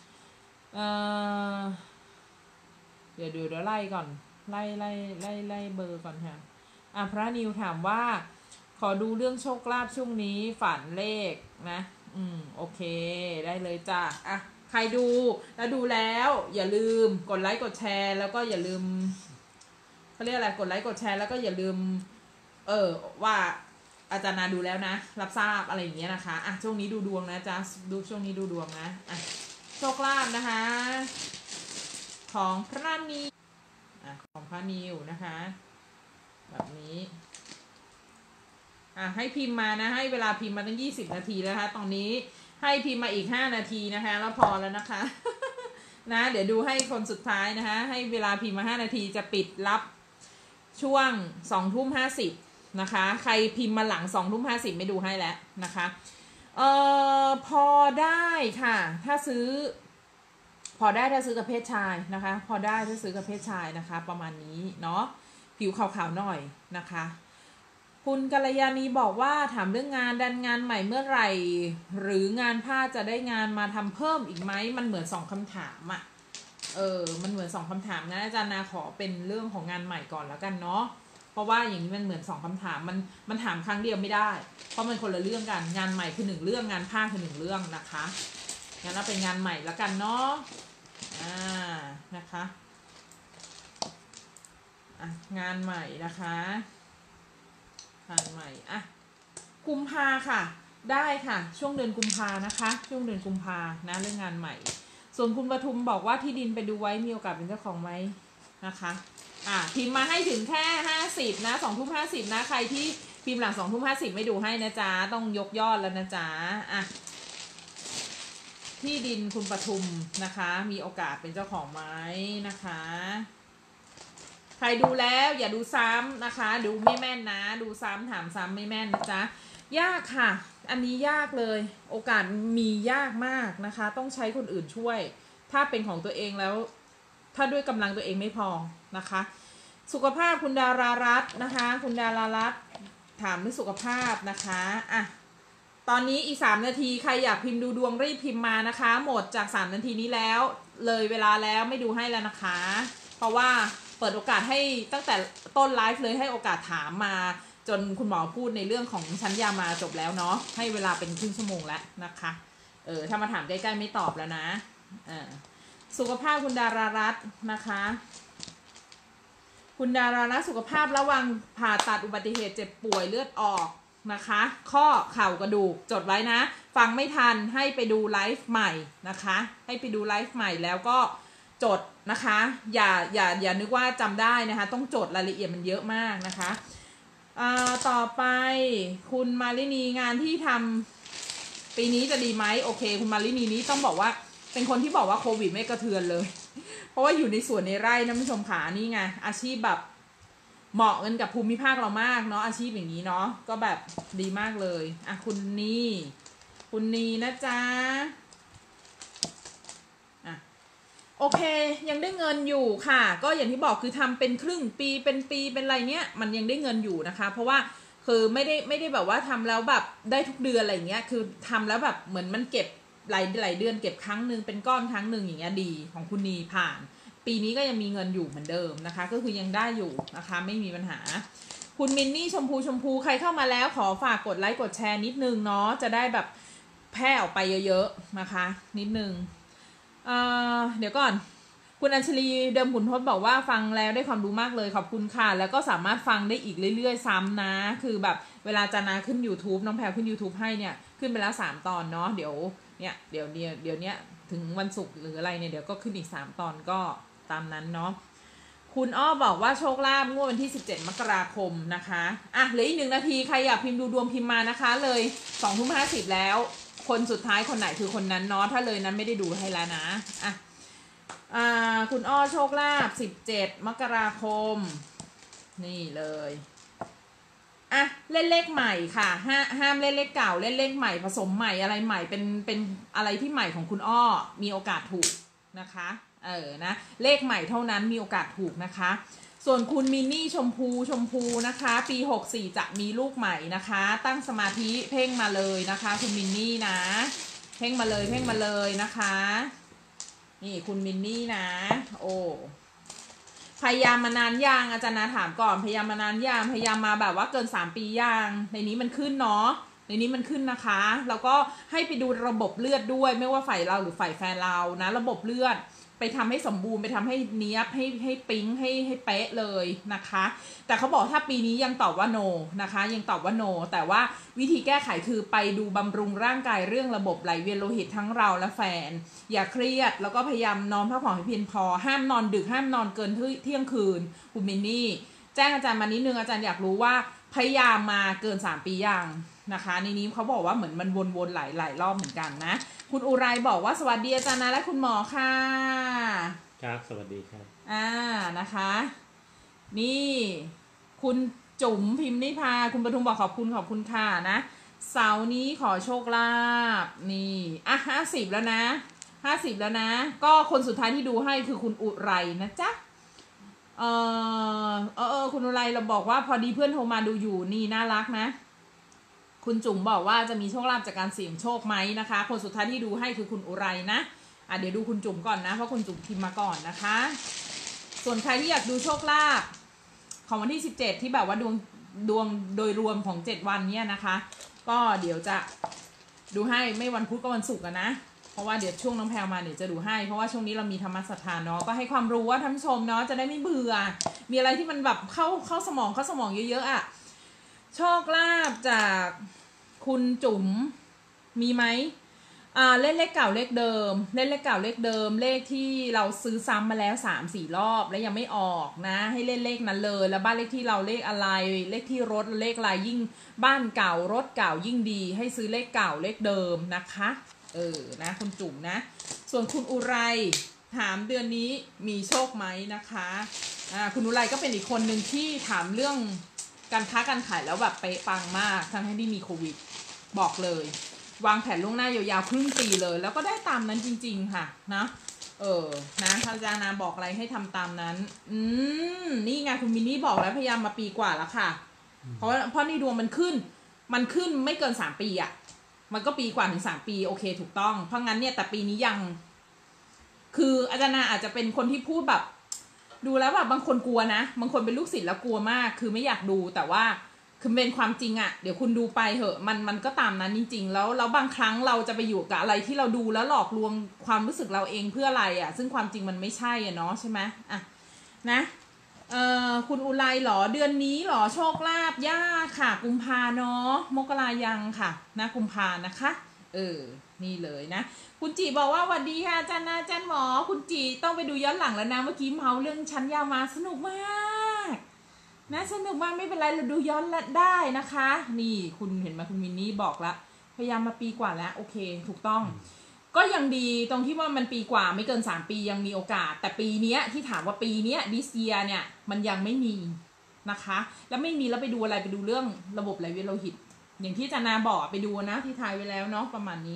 เดี๋ยวไล่ก่อนไล่เบอร์ก่อนค่ะพระนิวถามว่าขอดูเรื่องโชคลาภช่วงนี้ฝันเลขนะโอเคได้เลยจ้ะอ่ะใครดูแล้วดูแล้วอย่าลืมกดไลค์กดแชร์แล้วก็อย่าลืมเขาเรียกอะไรกดไลค์กดแชร์แล้วก็อย่าลืมว่าอาจารย์นาดูแล้วนะรับทราบอะไรอย่างเงี้ยนะคะอ่ะช่วงนี้ดูดวงนะจ๊ะดูช่วงนี้ดูดวงนะอ่ะโชคลาภนะคะของพระนิวของพระนิวนะคะแบบนี้ให้พิมพ์มานะให้เวลาพิมพ์มาตั้ง20 นาทีแล้วนะคะตอนนี้ให้พิมพ์มาอีก5 นาทีนะคะแล้วพอแล้วนะคะ นะเดี๋ยวดูให้คนสุดท้ายนะคะให้เวลาพิมพ์มา5 นาทีจะปิดรับช่วง20:50นะคะใครพิมพ์มาหลัง20:50ไม่ดูให้แล้วนะคะพอได้ค่ะถ้าซื้อกับเพศชายนะคะพอได้ถ้าซื้อกับเพศชายนะคะประมาณนี้เนาะผิวขาวๆหน่อยนะคะคุณกัลยาณีบอกว่าถามเรื่องงานดันงานใหม่เมื่อไหร่หรืองานผ้าจะได้งานมาทำเพิ่มอีกไหมมันเหมือน2 คำถามอ่ะมันเหมือน2 คำถามนะอาจารย์นาขอเป็นเรื่องของงานใหม่ก่อนแล้วกันเนาะเพราะว่าอย่างนี้มันเหมือน2 คำถามมันถามครั้งเดียวไม่ได้เพราะมันคนละเรื่องกันงานใหม่คือ1 เรื่องงานผ้าคือ1 เรื่องนะคะงั้นเราเป็นงานใหม่แล้วกันเนาะนะคะงานใหม่นะคะงานใหม่กุมภาค่ะได้ค่ะช่วงเดือนกุมภานะคะช่วงเดือนกุมภานะเรื่องงานใหม่ส่วนคุณปทุมบอกว่าที่ดินไปดูไว้มีโอกาสเป็นเจ้าของไหมนะคะพิมพ์มาให้ถึงแค่50นะ20:50นะใครที่พิมพ์หลัง20:50ไม่ดูให้นะจ๊ะต้องยกยอดแล้วนะจ๊ะที่ดินคุณปทุมนะคะมีโอกาสเป็นเจ้าของไหมนะคะใครดูแล้วอย่าดูซ้ำนะคะดูไม่แม่นนะดูซ้ำถามซ้ำไม่แม่นนะจ๊ะยากค่ะอันนี้ยากเลยโอกาสมียากมากนะคะต้องใช้คนอื่นช่วยถ้าเป็นของตัวเองแล้วถ้าด้วยกำลังตัวเองไม่พอนะคะสุขภาพคุณดารารัตน์นะคะคุณดารารัตน์ถามเรื่องสุขภาพนะคะตอนนี้อีก3 นาทีใครอยากพิมพ์ดูดวงรีบพิมพ์มานะคะหมดจาก3 นาทีนี้แล้วเลยเวลาแล้วไม่ดูให้แล้วนะคะเพราะว่าเปิดโอกาสให้ตั้งแต่ต้นไลฟ์เลยให้โอกาสถามมาจนคุณหมอพูดในเรื่องของชั้นยามาจบแล้วเนาะให้เวลาเป็นครึ่งชั่วโมงแล้วนะคะถ้ามาถามใกล้ๆไม่ตอบแล้วนะสุขภาพคุณดารารัตน์นะคะคุณดารารัตน์สุขภาพระวังผ่าตัดอุบัติเหตุเจ็บป่วยเลือดออกนะคะข้อเข่ากระดูกจดไว้นะฟังไม่ทันให้ไปดูไลฟ์ใหม่นะคะให้ไปดูไลฟ์ใหม่แล้วก็จดนะคะอย่านึกว่าจำได้นะคะต้องจดรายละเอียดมันเยอะมากนะคะต่อไปคุณมาลินีงานที่ทำปีนี้จะดีไหมโอเคคุณมาลินีนี้ต้องบอกว่าเป็นคนที่บอกว่าโควิดไม่กระเทือนเลยเพราะว่าอยู่ในสวนในไร่นะผู้ชมขานี่ไงอาชีพแบบเหมาะกันกับภูมิภาคเรามากเนาะอาชีพอย่างนี้เนาะก็แบบดีมากเลยคุณนีนะจ๊ะโอเคยังได้เงินอยู่ค่ะก็อย่างที่บอกคือทำเป็นครึ่งปีเป็นปีเป็นอะไรเนี้ยมันยังได้เงินอยู่นะคะเพราะว่าคือไม่ได้แบบว่าทำแล้วแบบได้ทุกเดือนอะไรเงี้ยคือทำแล้วแบบเหมือนมันเก็บหลายเดือนเก็บครั้งนึงเป็นก้อนครั้งนึงอย่างเงี้ยดีของคุณนีผ่านปีนี้ก็ยังมีเงินอยู่เหมือนเดิมนะคะก็คือยังได้อยู่นะคะไม่มีปัญหาคุณมินนี่ชมพูใครเข้ามาแล้วขอฝากกดไลค์กดแชร์นิดนึงเนาะจะได้แบบแพร่ออกไปเยอะๆนะคะนิดนึงเดี๋ยวก่อนคุณอัญชลีเดิมขุนทศบอกว่าฟังแล้วได้ความรู้มากเลยขอบคุณค่ะแล้วก็สามารถฟังได้อีกเรื่อยๆซ้ำนะคือแบบเวลาจานาขึ้น YouTube น้องแพรขึ้น YouTube ให้เนี่ยขึ้นไปแล้ว3 ตอนเนาะเดี๋ยวเนี้ยถึงวันศุกร์หรืออะไรเนี่ยเดี๋ยวก็ขึ้นอีก3 ตอนก็ตามนั้นเนาะคุณอ้อบอกว่าโชคลาภงวดวันที่17 มกราคมนะคะอ่ะเหลืออีก1 นาทีใครอยากพิมพ์ดูดวงพิมพ์มานะคะเลย20:50แล้วคนสุดท้ายคนไหนคือคนนั้นเนาะถ้าเลยนั้นไม่ได้ดูให้แล้วนะอ่ะคุณอ้อโชคลาภ17 มกราคมนี่เลยอ่ะเล่นเลขใหม่ค่ะห้ามเล่นเลขเก่าเล่นเลขใหม่ผสมใหม่อะไรใหม่เป็นอะไรที่ใหม่ของคุณอ้อมีโอกาสถูกนะคะนะเลขใหม่เท่านั้นมีโอกาสถูกนะคะส่วนคุณมินนี่ชมพูนะคะปี64จะมีลูกใหม่นะคะตั้งสมาธิเพ่งมาเลยนะคะคุณมินนี่นะเพ่งมาเลยนะคะนี่คุณมินนี่นะโอ้พยายามมานานยังอาจารย์นาถามก่อนพยายามมานานยังพยายามมาแบบว่าเกิน3 ปียังในนี้มันขึ้นเนาะในนี้มันขึ้นนะคะแล้วก็ให้ไปดูระบบเลือดด้วยไม่ว่าฝ่ายเราหรือฝ่ายแฟนเรานะระบบเลือดไปทำให้สมบูรณ์ไปทำให้เนี้ยบให้ปิ๊งให้เป๊ะเลยนะคะแต่เขาบอกถ้าปีนี้ยังตอบว่า no นะคะยังตอบว่า no แต่ว่าวิธีแก้ไขคือไปดูบำรุงร่างกายเรื่องระบบไหลเวียนโลหิตทั้งเราและแฟนอย่าเครียดแล้วก็พยายามนอนพักผ่อนให้เพียงพอห้ามนอนดึกห้ามนอนเกินเที่ยงคืนคุณมินนี่แจ้งอาจารย์มานิดนึงอาจารย์อยากรู้ว่าพยายามมาเกิน3 ปียังนะคะในนี้เขาบอกว่าเหมือนมันวนๆหลายรอบเหมือนกันนะคุณอุไรบอกว่าสวัสดีอาจารย์นะและคุณหมอค่ะครับสวัสดีครับนะคะนี่คุณจุ๋มพิมพ์นิพาคุณปทุมบอกขอบคุณค่ะนะเสาร์นี้ขอโชคลาภนี่50แล้วนะ50แล้วนะก็คนสุดท้ายที่ดูให้คือคุณอุไรนะจ๊ะคุณอุไรเราบอกว่าพอดีเพื่อนโทรมาดูอยู่นี่น่ารักนะคุณจุ๋มบอกว่าจะมีโชคลาภจากการเสี่ยงโชคไหมนะคะคนสุดท้ายที่ดูให้คือคุณอุไรนะเดี๋ยวดูคุณจุ๋มก่อนนะเพราะคุณจุ๋มพิมพ์มาก่อนนะคะส่วนใครที่อยากดูโชคลาภของวันที่17ที่แบบว่าดวงโดยรวมของ7 วันเนี่ยนะคะก็เดี๋ยวจะดูให้ไม่วันพุธก็วันศุกร์นะเพราะว่าเดี๋ยวช่วงน้องแพรมาเดี๋ยวจะดูให้เพราะว่าช่วงนี้เรามีธรรมศรัทธาเนาะก็ให้ความรู้ว่าท่านผู้ชมเนาะจะได้ไม่เบื่อมีอะไรที่มันแบบเข้าสมองเยอะๆโชคลาภจากคุณจุ๋มมีไหมเล่นเลขเก่าเลขเดิมเล่นเลขเก่าเลขเดิมเลขที่เราซื้อซ้ำมาแล้ว3-4 รอบแล้วยังไม่ออกนะให้เล่นเลขนั้นเลยแล้วบ้านเลขที่เราเลขอะไรเลขที่รถเลขอะไรยิ่งบ้านเก่ารถเก่ายิ่งดีให้ซื้อเลขเก่าเลขเดิมนะคะนะคุณจุ๋มนะส่วนคุณอุไรถามเดือนนี้มีโชคไหมนะคะคุณอุไรก็เป็นอีกคนหนึ่งที่ถามเรื่องการค้าการขายแล้วแบบเป๊ะปังมากทั้งที่มีโควิดบอกเลยวางแผนล่วงหน้ายาวๆครึ่งปีเลยแล้วก็ได้ตามนั้นจริงๆค่ะนะนะอาจารย์นาบอกอะไรให้ทำตามนั้นนี่ไงคุณมินนี่บอกแล้วพยายามมาปีกว่าแล้วค่ะเพราะในดวงมันขึ้นไม่เกิน3 ปีอ่ะมันก็ปีกว่าถึง3 ปีโอเคถูกต้องเพราะงั้นเนี่ยแต่ปีนี้ยังคืออาจารย์นาอาจจะเป็นคนที่พูดแบบดูแล้วแบบบางคนกลัวนะบางคนเป็นลูกศิษย์แล้วกลัวมากคือไม่อยากดูแต่ว่าคือเป็นความจริงอะเดี๋ยวคุณดูไปเหอะมันก็ตามนั้นจริงๆแล้วบางครั้งเราจะไปอยู่กับอะไรที่เราดูแล้วหลอกลวงความรู้สึกเราเองเพื่ออะไรอะซึ่งความจริงมันไม่ใช่อะเนาะใช่ไหมนะคุณอุไรหรอเดือนนี้หรอโชคลาภยากค่ะกุมภาเนาะมกรายังค่ะนะกุมภานะคะนี่เลยนะคุณจีบอกว่าสวัสดีค่ะอาจารย์อาจารย์หมอคุณจีต้องไปดูย้อนหลังแล้วนะเมื่อกี้เมาเรื่องชั้นยาวมาสนุกมากนะสนุกมากไม่เป็นไรเราดูย้อนได้นะคะนี่คุณเห็นไหมคุณมินนี่บอกละพยายามมาปีกว่าแล้วโอเคถูกต้องก็ยังดีตรงที่ว่ามันปีกว่าไม่เกิน3 ปียังมีโอกาสแต่ปีนี้ที่ถามว่าปีนี้this yearเนี่ยมันยังไม่มีนะคะแล้วไม่มีแล้วไปดูอะไรไปดูเรื่องระบบไหลเวียนโลหิตอย่างที่อาจารย์นาบอกไปดูนะที่ทายไว้แล้วเนาะประมาณนี้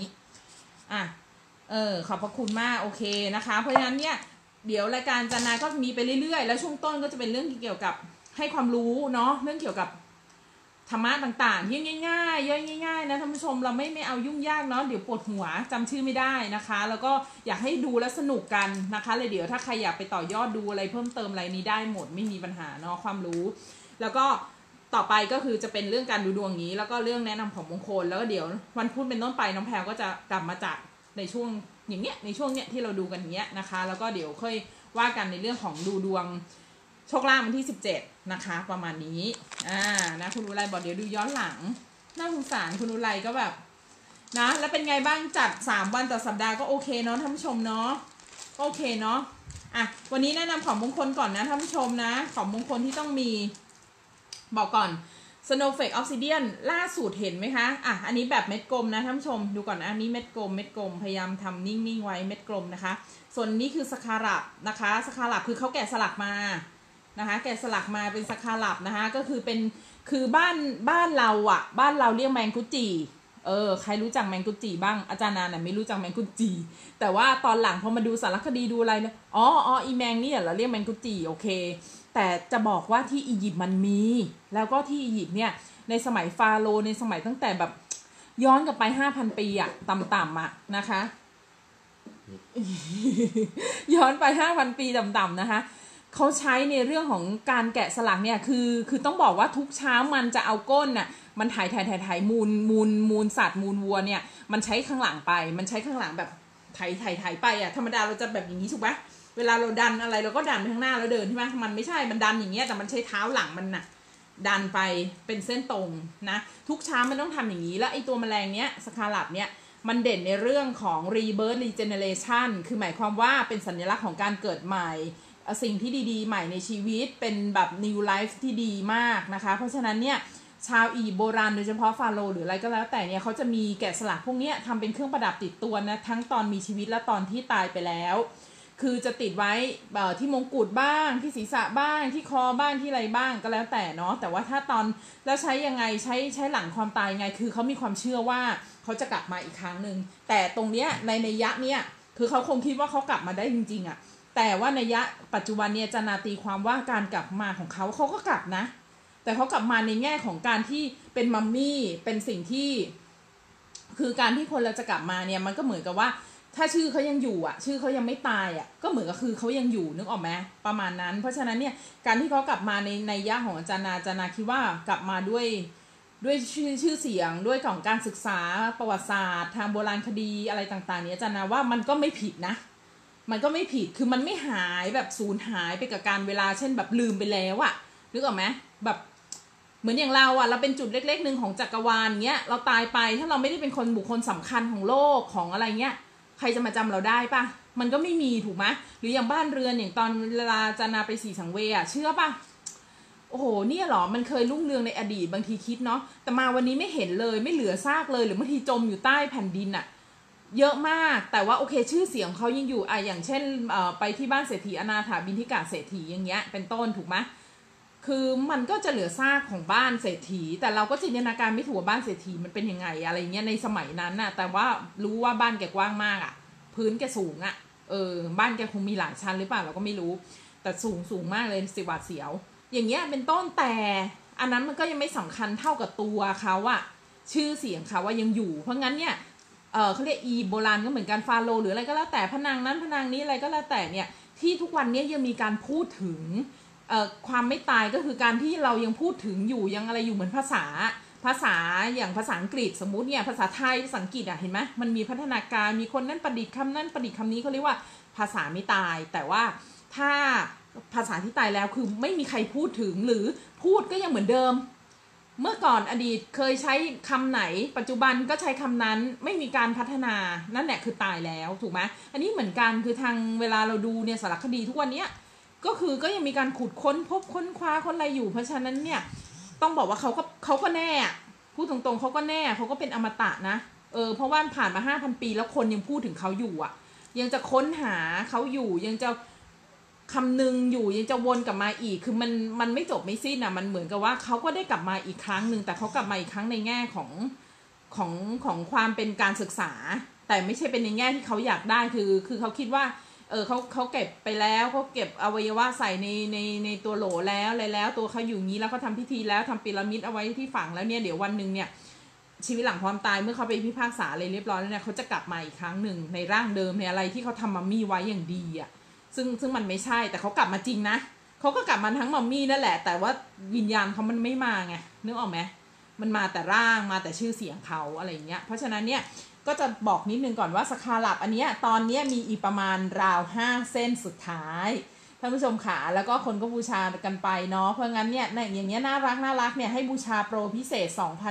ขอบพระคุณมากโอเคนะคะเพราะฉะนั้นเนี่ยเดี๋ยวรายการอาจารย์นาก็มีไปเรื่อยๆแล้วช่วงต้นก็จะเป็นเรื่องเกี่ยวกับให้ความรู้เนาะเรื่องเกี่ยวกับธรรมะต่างๆที่ง่ายๆย่อยง่ายๆนะท่านผู้ชมเราไม่เอายุ่งยากเนาะเดี๋ยวปวดหัวจำชื่อไม่ได้นะคะแล้วก็อยากให้ดูและสนุกกันนะคะเลยเดี๋ยวถ้าใครอยากไปต่อยอดดูอะไรเพิ่มเติมอะไรนี้ได้หมดไม่มีปัญหาเนาะความรู้แล้วก็ต่อไปก็คือจะเป็นเรื่องการดูดวงนี้แล้วก็เรื่องแนะนำของมงคลแล้วก็เดี๋ยววันพุธเป็นต้นไปน้องแพรก็จะกลับมาจัดในช่วงอย่างเงี้ยในช่วงเนี้ยที่เราดูกันอย่างเงี้ยนะคะแล้วก็เดี๋ยวค่อยว่ากันในเรื่องของดูดวงโชคลาภวันที่17นะคะประมาณนี้นะคุณอุไรบอกเดี๋ยวดูย้อนหลังน่าสงสารคุณอุไรก็แบบนะแล้วเป็นไงบ้างจัด3วันต่อสัปดาห์ก็โอเคเนาะท่านผู้ชมเนาะโอเคเนาะวันนี้แนะนำของมงคลก่อนนะท่านผู้ชมนะของมงคลที่ต้องมีบอกก่อน Snowflake Obsidian ล่าสุดเห็นไหมคะอันนี้แบบเม็ดกลมนะท่านผู้ชมดูก่อนนะอันนี้เม็ดกลมพยายามทำนิ่งๆไว้เม็ดกลมนะคะส่วนนี้คือสคารับนะคะสคารับคือเขาแกะสลักมานะคะแกะสลักมาเป็นสคารับนะคะก็คือเป็นคือบ้านเราบ้านเราเรียกแมงกุจิใครรู้จักแมงกุจิบ้างอาจารย์นาไม่รู้จักแมงกุจิแต่ว่าตอนหลังพอมาดูสารคดีดูอะไรเนี่ยอีแมงนี่เราเรียกแมงกุจิโอเคแต่จะบอกว่าที่อียิปต์มันมีแล้วก็ที่อียิปต์เนี่ยในสมัยฟาโรห์ในสมัยตั้งแต่แบบย้อนกลับไป 5,000 ปีต่ำๆนะคะ ย้อนไป 5,000 ปีต่ำๆนะคะเขาใช้ในเรื่องของการแกะสลักเนี่ยคือต้องบอกว่าทุกเช้ามันจะเอาก้นมันถ่ายมูลสัตว์มูลวัวเนี่ยมันใช้ข้างหลังไปมันใช้ข้างหลังแบบถ่ายไปธรรมดาเราจะแบบอย่างนี้ถูกปะเวลาเราดันอะไรเราก็ดันไปข้างหน้าแล้วเดินใช่ไหมมันไม่ใช่มันดันอย่างเงี้ยแต่มันใช้เท้าหลังมันดันไปเป็นเส้นตรงนะทุกเช้ามันต้องทำอย่างนี้แล้วไอ้ตัวแมลงเนี้ยสคาลับเนี้ยมันเด่นในเรื่องของ rebirth regeneration คือหมายความว่าเป็นสัญลักษณ์ของการเกิดใหม่สิ่งที่ดีๆใหม่ในชีวิตเป็นแบบ new life ที่ดีมากนะคะเพราะฉะนั้นเนี่ยชาวอียิปต์โบราณโดยเฉพาะฟาโรห์หรืออะไรก็แล้วแต่เนี่ยเขาจะมีแกะสลักพวกนี้ทำเป็นเครื่องประดับติดตัวนะทั้งตอนมีชีวิตและตอนที่ตายไปแล้วคือจะติดไว้ที่มงกุฎบ้างที่ศีรษะบ้างที่คอบ้างที่อะไรบ้างก็แล้วแต่เนาะแต่ว่าถ้าตอนแล้วใช้ยังไงใช้หลังความตายไงคือเขามีความเชื่อว่าเขาจะกลับมาอีกครั้งหนึ่งแต่ตรงเนี้ยในนัยยะเนี่ยคือเขาคงคิดว่าเขากลับมาได้จริงๆแต่ว่านัยยะปัจจุบันเนี่ยจะนาตีความว่าการกลับมาของเขาก็กลับนะแต่เขากลับมาในแง่ของการที่เป็นมัมมี่เป็นสิ่งที่คือการที่คนเราจะกลับมาเนี่ยมันก็เหมือนกับว่าถ้าชื่อเขายังอยู่ชื่อเขายังไม่ตายก็เหมือนกับคือเขายังอยู่นึกออกไหมประมาณนั้นเพราะฉะนั้นเนี่ยการที่เขากลับมาในนัยยะของอาจารย์นาคิดว่ากลับมาด้วยชื่อเสียงด้วยของการศึกษาประวัติศาสตร์ทางโบราณคดีอะไรต่างๆเนี่ยอาจารย์นาว่ามันก็ไม่ผิดนะมันก็ไม่ผิดคือมันไม่หายแบบสูญหายไปกับการเวลาเช่นแบบลืมไปแล้วนึกออกไหมแบบเหมือนอย่างเราเราเป็นจุดเล็กๆหนึ่งของจักรวาลเงี้ยเราตายไปถ้าเราไม่ได้เป็นคนบุคคลสำคัญของโลกของอะไรเงี้ยใครจะมาจำเราได้ปะมันก็ไม่มีถูกไหมหรืออย่างบ้านเรือนอย่างตอนเวลาจานาไปสีสังเวยเชื่อปะโอ้โหเนี่ยหรอมันเคยรุ่งเรืองในอดีตบางทีคิดเนาะแต่มาวันนี้ไม่เห็นเลยไม่เหลือซากเลยหรือบางทีจมอยู่ใต้แผ่นดินเยอะมากแต่ว่าโอเคชื่อเสียงเขายังอยู่อย่างเช่นไปที่บ้านเศรษฐีอนาถาบิณฑิกาเศรษฐีอย่างเงี้ยเป็นต้นถูกไหมคือมันก็จะเหลือซากของบ้านเศรษฐีแต่เราก็จินตนาการไม่ถูกว่าบ้านเศรษฐีมันเป็นยังไงอะไรเงี้ยในสมัยนั้นแต่ว่ารู้ว่าบ้านแกกว้างมากพื้นแกสูงบ้านแกคงมีหลายชั้นหรือเปล่าเราก็ไม่รู้แต่สูงมากเลยสิหวาดเสียวอย่างเงี้ยเป็นต้นแต่อันนั้นมันก็ยังไม่สำคัญเท่ากับตัวเขาชื่อเสียงเขายังอยู่เพราะงั้นเนี่ยเขาเรียกโบราณก็เหมือนกันฟาโรห์หรืออะไรก็แล้วแต่พนังนั้นพนังนี้อะไรก็แล้วแต่เนี่ยที่ทุกวันนี้ยังมีการพูดถึงความไม่ตายก็คือการที่เรายังพูดถึงอยู่ยังอะไรอยู่เหมือนภาษาอย่างภาษาอังกฤษสมมุติเนี่ยภาษาไทยภาษาอังกฤษเห็นไหมมันมีพัฒนาการมีคนนั้นประดิษฐ์คำนั้นประดิษฐ์คำนี้เขาเรียกว่าภาษาไม่ตายแต่ว่าถ้าภาษาที่ตายแล้วคือไม่มีใครพูดถึงหรือพูดก็ยังเหมือนเดิมเมื่อก่อนอดีตเคยใช้คำไหนปัจจุบันก็ใช้คำนั้นไม่มีการพัฒนานั่นแหละคือตายแล้วถูกไหมอันนี้เหมือนกันคือทางเวลาเราดูเนี่ยสารคดีทุกวันนี้ก็คือก็ยังมีการขุดค้นพบค้นคว้าคนอะไรอยู่เพราะฉะนั้นเนี่ยต้องบอกว่าเขาก็แน่พูดตรงๆเขาก็แน่เขาก็เป็นอมตะนะเพราะว่าผ่านมา 5,000 ปีแล้วคนยังพูดถึงเขาอยู่ยังจะค้นหาเขาอยู่ยังจะคำนึงอยู่ยังจะวนกลับมาอีกคือมันไม่จบไม่สิ้นมันเหมือนกับว่าเขาก็ได้กลับมาอีกครั้งหนึ่งแต่เขากลับมาอีกครั้งในแง่ของความเป็นการศึกษาแต่ไม่ใช่เป็นในแง่ที่เขาอยากได้คือเขาคิดว่าเขาเก็บไปแล้วเขาเก็บอวัยวะใส่ในตัวโหลแล้วอะไรแล้วตัวเขาอยู่งี้แล้วเขาทำพิธีแล้วทำพีระมิดเอาไว้ที่ฝังแล้วเนี่ยเดี๋ยววันหนึ่งเนี่ยชีวิตหลังความตายเมื่อเขาไปพิพากษาอะไรเรียบร้อยแล้วเนี่ยเขาจะกลับมาอีกครั้งหนึ่งในร่างเดิมในอะไรที่เขาทำมัมมี่ไว้อย่างดีซึ่งมันไม่ใช่แต่เขากลับมาจริงนะเขาก็กลับมาทั้งมัมมี่นั่นแหละแต่ว่าวิญญาณเขามันไม่มาไงนึกออกไหมมันมาแต่ร่างมาแต่ชื่อเสียงเขาอะไรเงี้ยเพราะฉะนั้นเนี่ยก็จะบอกนิดนึงก่อนว่าสคาลับอันเนี้ยตอนเนี้ยมีอีกประมาณราว5 เส้นสุดท้ายท่านผู้ชมขาแล้วก็คนก็บูชากันไปเนาะเพราะงั้นเนี่ยอย่างเงี้ยน่ารักเนี่ยให้บูชาโปรพิเศษ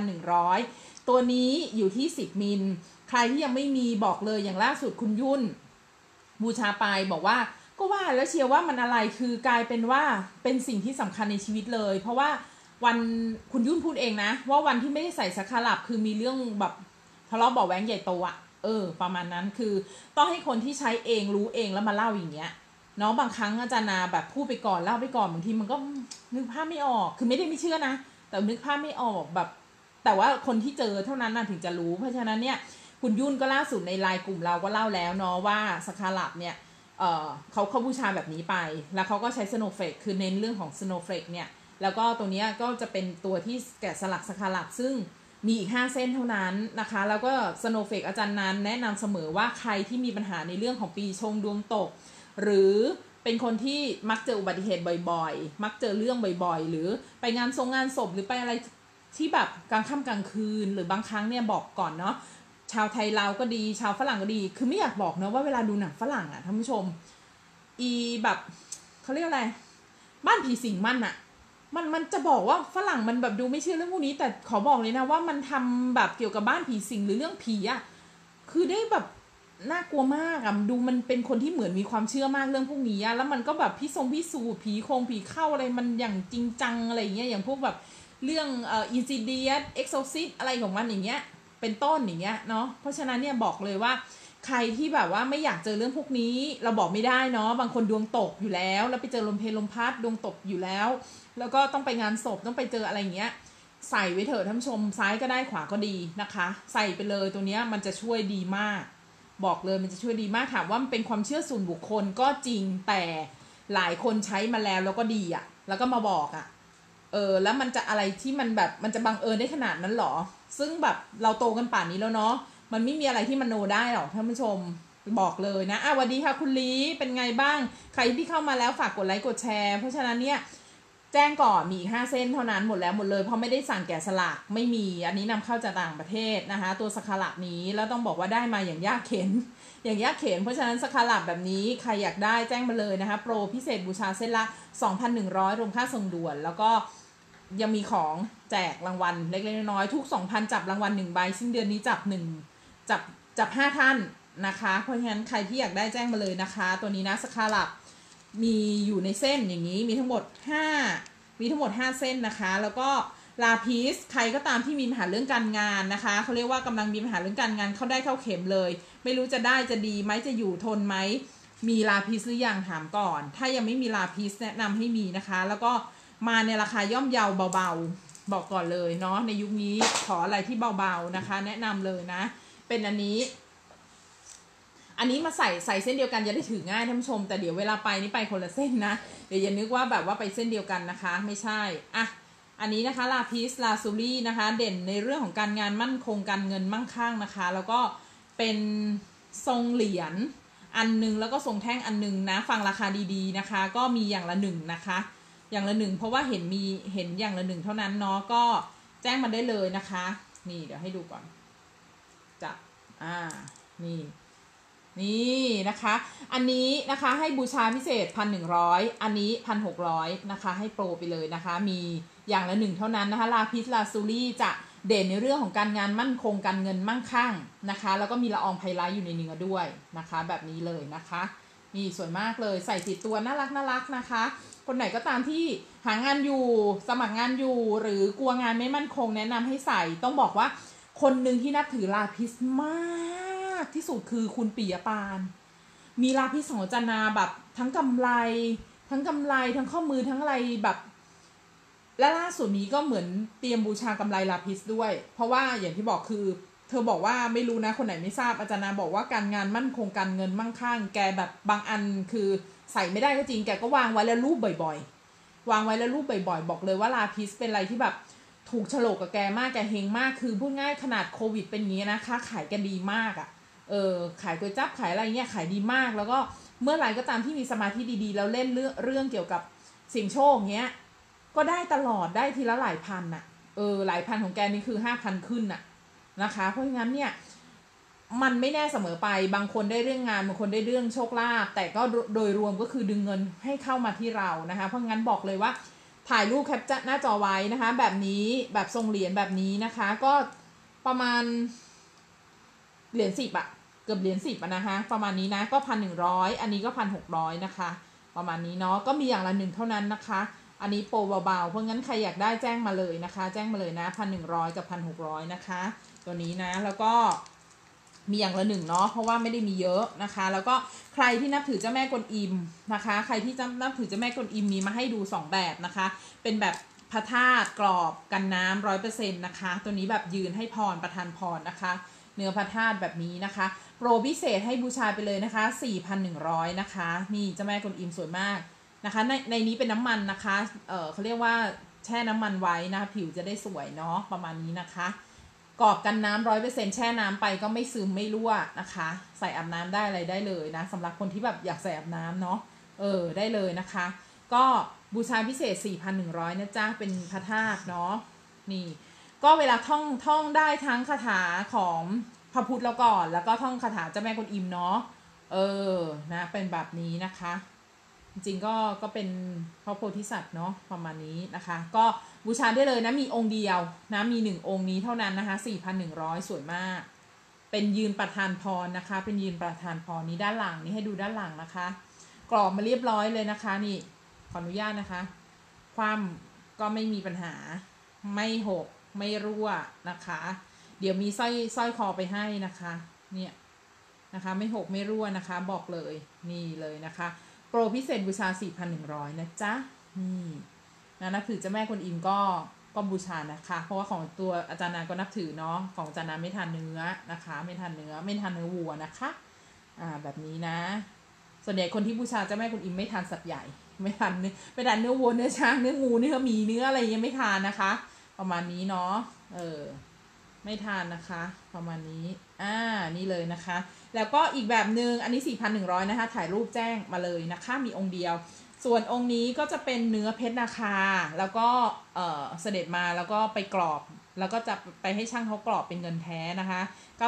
2,100 ตัวนี้อยู่ที่10 มิลใครที่ยังไม่มีบอกเลยอย่างล่าสุดคุณยุ่นบูชาไปบอกว่าก็ว่าแล้วเชียร์ว่ามันอะไรคือกลายเป็นว่าเป็นสิ่งที่สำคัญในชีวิตเลยเพราะว่าวันคุณยุ่นพูดเองนะว่าวันที่ไม่ได้ใส่สคาลับคือมีเรื่องแบบทะเลาะเบาะแว้งใหญ่โตอะประมาณนั้นคือต้องให้คนที่ใช้เองรู้เองแล้วมาเล่าอย่างเงี้ยเนาะบางครั้งอาจารย์นาแบบพูดไปก่อนเล่าไปก่อนบางทีมันก็นึกภาพไม่ออกคือไม่ได้ไม่เชื่อนะแต่นึกภาพไม่ออกแบบแต่ว่าคนที่เจอเท่านั้นนะถึงจะรู้เพราะฉะนั้นเนี่ยคุณยุ่นก็ล่าสุดในไลน์กลุ่มเราก็เล่าแล้วเนาะว่าสคาลับเนี่ยเขาบูชาแบบนี้ไปแล้วเขาก็ใช้สโนว์เฟลกคือเน้นเรื่องของสโนว์เฟลกเนี่ยแล้วก็ตัวนี้ก็จะเป็นตัวที่แกะสลักสคาลับซึ่งมีอีก5 เส้นเท่านั้นนะคะแล้วก็สโนว์เฟลกอาจารย์นันแนะนำเสมอว่าใครที่มีปัญหาในเรื่องของปีชงดวงตกหรือเป็นคนที่มักเจออุบัติเหตุบ่อยๆมักเจอเรื่องบ่อยๆหรือไปงานศพหรือไปอะไรที่แบบกลางค่ำกลางคืนหรือบางครั้งเนี่ยบอกก่อนเนาะชาวไทยเราก็ดีชาวฝรั่งก็ดีคือไม่อยากบอกนะว่าเวลาดูหนังฝรั่งอ่ะท่านผู้ชมแบบเขาเรียกอะไรบ้านผีสิงมันจะบอกว่าฝรั่งมันแบบดูไม่เชื่อเรื่องพวกนี้แต่ขอบอกเลยนะว่ามันทำแบบเกี่ยวกับบ้านผีสิงหรือเรื่องผีอ่ะคือได้แบบน่ากลัวมากอ่ะดูมันเป็นคนที่เหมือนมีความเชื่อมากเรื่องพวกนี้อ่ะแล้วมันก็แบบพิสูจน์ผีเข้าอะไรมันอย่างจริงจังอะไรอย่างเงี้ยอย่างพวกแบบเรื่องอินซิเดียสเอ็กโซซิสอะไรของมันอย่างเงี้ยเป็นต้นอย่างเงี้ยเนาะเพราะฉะนั้นเนี่ยบอกเลยว่าใครที่แบบว่าไม่อยากเจอเรื่องพวกนี้เราบอกไม่ได้เนาะบางคนดวงตกอยู่แล้วไปเจอลมเพลลมพัดดวงตกอยู่แล้วแล้วก็ต้องไปงานศพต้องไปเจออะไรอย่างเงี้ยใส่ไว้เถอะท่านผู้ชมซ้ายก็ได้ขวาก็ดีนะคะใส่ไปเลยตัวเนี้ยมันจะช่วยดีมากบอกเลยมันจะช่วยดีมากถามว่ามันเป็นความเชื่อส่วนบุคคลก็จริงแต่หลายคนใช้มาแล้วก็ดีอ่ะแล้วก็มาบอกอ่ะแล้วมันจะอะไรที่มันแบบมันจะบังเอิญได้ขนาดนั้นหรอซึ่งแบบเราโตกันป่านนี้แล้วเนาะมันไม่มีอะไรที่มันโนได้หรอกท่านผู้ชมบอกเลยนะสวัสดีค่ะคุณลีเป็นไงบ้างใครที่เข้ามาแล้วฝากกดไลค์กดแชร์เพราะฉะนั้นเนี่ยแจ้งก่อนมีอีก5 เส้นเท่านั้นหมดเลยเพราะไม่ได้สั่งแกะสลักไม่มีอันนี้นำเข้าจากต่างประเทศนะคะตัวสคาลับนี้แล้วต้องบอกว่าได้มาอย่างยากเข็นเพราะฉะนั้นสคาลับแบบนี้ใครอยากได้แจ้งมาเลยนะคะโปรพิเศษบูชาเส้นละ 2,100 รวมค่าส่งด่วนแล้วก็ยังมีของแจกรางวัลเล็กๆน้อยๆทุก 2,000 จับรางวัล1 ใบสิ้นเดือนนี้จับ5 ท่านนะคะเพราะฉะนั้นใครที่อยากได้แจ้งมาเลยนะคะตัวนี้นะสคาลับมีอยู่ในเส้นอย่างนี้มีทั้งหมด5 เส้นนะคะแล้วก็ลาพิสใครก็ตามที่มีปัญหาเรื่องการงานนะคะเขาเรียกว่ากำลังมีปัญหาเรื่องการงานเข้าได้เข้าเข็มเลยไม่รู้จะได้จะดีไหมจะอยู่ทนไหมมีลาพิสหรือยังถามก่อนถ้ายังไม่มีลาพิสแนะนำให้มีนะคะแล้วก็มาในราคาย่อมเยาเบาๆบอกก่อนเลยเนาะในยุคนี้ขออะไรที่เบาๆนะคะแนะนำเลยนะเป็นอันนี้มาใส่เส้นเดียวกันจะได้ถือง่ายท่านผู้ชมแต่เดี๋ยวเวลาไปนี่ไปคนละเส้นนะเดี๋ยวอย่านึกว่าแบบว่าไปเส้นเดียวกันนะคะไม่ใช่อันนี้นะคะลาพิสลาซูรี่นะคะเด่นในเรื่องของการงานมั่นคงการเงินมั่งคั่งนะคะแล้วก็เป็นทรงเหรียญอันนึงแล้วก็ทรงแท่งอันนึงนะฟังราคาดีๆนะคะก็มีอย่างละ1นะคะอย่างละ1เพราะว่าเห็นอย่างละ1เท่านั้นเนาะก็แจ้งมาได้เลยนะคะนี่เดี๋ยวให้ดูก่อนจับนี่นะคะอันนี้นะคะให้บูชาพิเศษ 1,100 อันนี้ 1,600 นะคะให้โปรไปเลยนะคะมีอย่างละ1เท่านั้นนะคะลาพิสลาซูรี่จะเด่นในเรื่องของการงานมั่นคงการเงินมั่งคั่งนะคะแล้วก็มีละอองไพไลท์อยู่ในเนื้อด้วยนะคะแบบนี้เลยนะคะนี่สวยมากเลยใส่ติดตัวน่ารักนะคะคนไหนก็ตามที่หางานอยู่สมัครงานอยู่หรือกลัวงานไม่มั่นคงแนะนำให้ใส่ต้องบอกว่าคนหนึ่งที่นับถือลาพิสมากที่สุดคือคุณปิยปานมีลาพิสของจันนาแบบทั้งกำไรทั้งข้อมือทั้งอะไรแบบและล่าสุดนี้ก็เหมือนเตรียมบูชากำไรลาพิสด้วยเพราะว่าอย่างที่บอกคือเธอบอกว่าไม่รู้นะคนไหนไม่ทราบอาจารย์นาบอกว่าการงานมั่นคงการเงินมั่งคั่งแกแบบบางอันคือใส่ไม่ได้ก็จริงแกก็วางไว้แล้วรูปบ่อยๆบอกเลยว่าลาพิสเป็นอะไรที่แบบถูกโฉลกกับแกมากแกเฮงมากคือพูดง่ายขนาดโควิดเป็นอย่างนี้นะคะขายกันดีมากขายก๋วยจั๊บขายอะไรเงี้ยขายดีมากแล้วก็เมื่อไหร่ก็ตามที่มีสมาธิดีๆแล้วเล่นเรื่องเกี่ยวกับเสี่ยงโชคเงี้ยก็ได้ตลอดได้ทีละหลายพันน่ะหลายพันของแกนี่คือ5,000ขึ้นน่ะนะคะเพราะงั้นเนี่ยมันไม่แน่เสมอไปบางคนได้เรื่องงานบางคนได้เรื่องโชคลาภแต่ก็โดยรวมก็คือดึงเงินให้เข้ามาที่เรานะคะเพราะงั้นบอกเลยว่าถ่ายรูปแคปหน้าจอไว้นะคะแบบนี้แบบทรงเหรียญแบบนี้นะคะก็ประมาณเหรียญ10อะเกือบเหรียญ10นะคะประมาณนี้นะก็1,100อันนี้ก็1,600นะคะประมาณนี้เนาะก็มีอย่างละ1เท่านั้นนะคะอันนี้โปรเบาๆเพราะงั้นใครอยากได้แจ้งมาเลยนะคะแจ้งมาเลยนะ1,100กับ1,600นะคะตัวนี้นะแล้วก็มีอย่างละ1เนาะเพราะว่าไม่ได้มีเยอะนะคะแล้วก็ใครที่นับถือเจ้าแม่กวนอิมนะคะใครที่นับถือเจ้าแม่กวนอิมมีมาให้ดู2แบบนะคะเป็นแบบพระธาตุกรอบกันน้ำ100%นะคะตัวนี้แบบยืนให้พรประทานพรนะคะเนื้อพระธาตุแบบนี้นะคะโปรพิเศษให้บูชาไปเลยนะคะ 4,100 นะคะนี่เจ้าแม่กวนอิมสวยมากนะคะในนี้เป็นน้ำมันนะคะเขาเรียกว่าแช่น้ำมันไว้นะคะผิวจะได้สวยเนาะประมาณนี้นะคะกรอบกันน้ำ100%แช่น้ำไปก็ไม่ซึมไม่รั่วนะคะใส่อาบน้ำได้อะไรได้เลยนะสำหรับคนที่แบบอยากใส่อาบน้ำเนาะได้เลยนะคะก็บูชาพิเศษ 4,100 นะจ๊ะเป็นพระธาตุเนาะนี่ก็เวลาท่องได้ทั้งคาถาของพระพุทธแล้วก่อนแล้วก็ท่องคาถาเจ้าแม่กวนอิมเนาะนะเป็นแบบนี้นะคะจริงๆก็เป็นพระโพธิสัตว์เนาะประมาณนี้นะคะก็บูชาได้เลยนะมีองค์เดียวนะมี1องค์นี้เท่านั้นนะคะ 4,100 สวยมากเป็นยืนประทานพรนะคะเป็นยืนประทานพรนี้ด้านหลังนี่ให้ดูด้านหลังนะคะกรอบมาเรียบร้อยเลยนะคะนี่ขออนุญาตนะคะความก็ไม่มีปัญหาไม่หกไม่รั่วนะคะเดี๋ยวมีสร้อยคอไปให้นะคะเนี่ยนะคะไม่หกไม่รั่วนะคะบอกเลยนี่เลยนะคะโปรพิเศษบูชา 4,100 นะจ๊ะนับถือเจ้าแม่กวนอิมก็บูชานะคะเพราะว่าของตัวอาจารย์นานก็นับถือเนาะของอาจารย์นานไม่ทานเนื้อนะคะไม่ทานเนื้อวัวนะคะแบบนี้นะส่วนใหญ่คนที่บูชาเจ้าแม่กวนอิมไม่ทานสัตว์ใหญ่ไม่ทานเนื้อวัวเนื้อช้างเนื้องูเนื้อหมีเนื้ออะไรยังไม่ทานนะคะประมาณนี้เนาะไม่ทานนะคะประมาณนี้นี่เลยนะคะแล้วก็อีกแบบหนึ่งอันนี้ 4,100 นะคะถ่ายรูปแจ้งมาเลยนะคะมีองค์เดียวส่วนองค์นี้ก็จะเป็นเนื้อเพชรนาคาแล้วก็เสด็จมาแล้วก็ไปกรอบแล้วก็จะไปให้ช่างเขากรอบเป็นเงินแท้นะคะ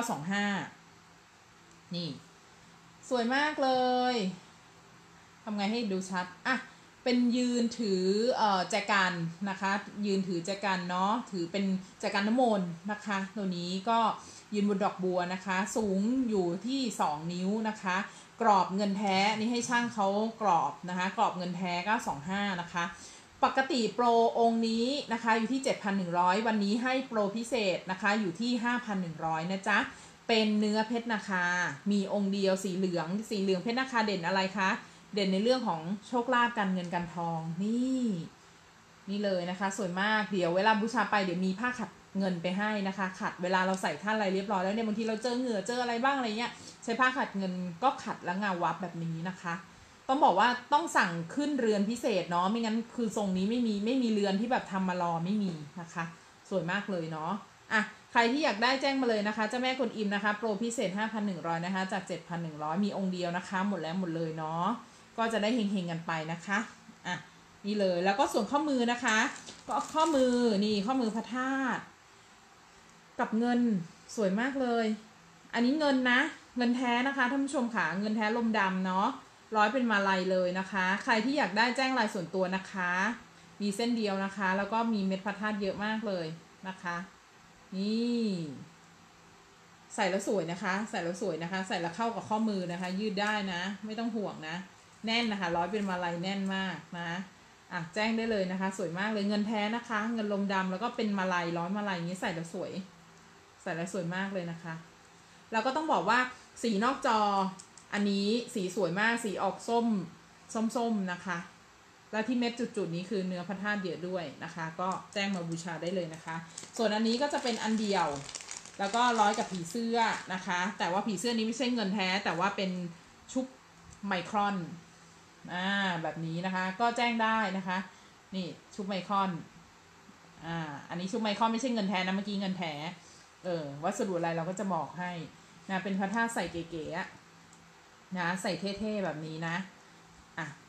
925นี่สวยมากเลยทำไงให้ดูชัดเป็นยืนถือแจกันนะคะยืนถือแจกันเนาะถือเป็นแจกันน้ำมนต์นะคะตัวนี้ก็ยืนบนดอกบัวนะคะสูงอยู่ที่2นิ้วนะคะกรอบเงินแท้นี่ให้ช่างเขากรอบนะคะกรอบเงินแท้925นะคะปกติโปรองค์นี้นะคะอยู่ที่ 7,100 วันนี้ให้โปรพิเศษนะคะอยู่ที่ 5,100 นะจ๊ะเป็นเนื้อเพชรนาคามีองค์เดียวสีเหลืองเพชรนาคาเด่นอะไรคะเด่นในเรื่องของโชคลาภการเงินการทองนี่เลยนะคะสวยมากเดี๋ยวเวลาบูชาไปเดี๋ยวมีผ้าขัดเงินไปให้นะคะขัดเวลาเราใส่ท่านอะไรเรียบร้อยแล้วเนี่ยบางทีเราเจอเหงื่อเจออะไรบ้างอะไรเงี้ยใช้ผ้าขัดเงินก็ขัดแล้วเงาวับแบบนี้นะคะต้องบอกว่าต้องสั่งขึ้นเรือนพิเศษเนาะไม่งั้นคือทรงนี้ไม่มีเรือนที่แบบทำมารอไม่มีนะคะสวยมากเลยเนาะใครที่อยากได้แจ้งมาเลยนะคะเจ้าแม่กวนอิมนะคะโปรพิเศษ 5,100 นะคะจาก 7,100 มีองค์เดียวนะคะหมดแล้วหมดเลยเนาะก็จะได้เฮงๆกันไปนะคะนี่เลยแล้วก็ส่วนข้อมือนะคะก็ข้อมือนี่ข้อมือพระธาตุกับเงินสวยมากเลยอันนี้เงินนะเงินแท้นะคะท่านผู้ชมค่ะเงินแท้ลมดำเนาะร้อยเป็นมาลัยเลยนะคะใครที่อยากได้แจ้งรายส่วนตัวนะคะมีเส้นเดียวนะคะแล้วก็มีเม็ดพระธาตุเยอะมากเลยนะคะนี่ใส่แล้วสวยนะคะใส่แล้วสวยนะคะใส่แล้วเข้ากับข้อมือนะคะยืดได้นะไม่ต้องห่วงนะแน่นนะคะร้อยเป็นมาลัยแน่นมากนะแจ้งได้เลยนะคะสวยมากเลยเงินแท้นะคะเงินลมดำแล้วก็เป็นมาลัยร้อยมาลัยอย่างนี้ใส่แล้วสวยมากเลยนะคะแล้วก็ต้องบอกว่าสีนอกจออันนี้สีสวยมากสีออกส้มนะคะแล้วที่เม็ดจุดๆนี้คือเนื้อพระธาตุเยอะด้วยนะคะก็แจ้งมาบูชาได้เลยนะคะส่วนอันนี้ก็จะเป็นอันเดียวแล้วก็ร้อยกับผีเสื้อนะคะแต่ว่าผีเสื้อนี้ไม่ใช่เงินแท้แต่ว่าเป็นชุบไมครอนแบบนี้นะคะก็แจ้งได้นะคะนี่ชุบไมครอนอันนี้ชุบไมครอนไม่ใช่เงินแท้นะเมื่อกี้เงินแท้วัสดุอะไรเราก็จะบอกให้นะเป็นพระธาตุใส่เก๋ๆนะใส่เท่ๆแบบนี้นะ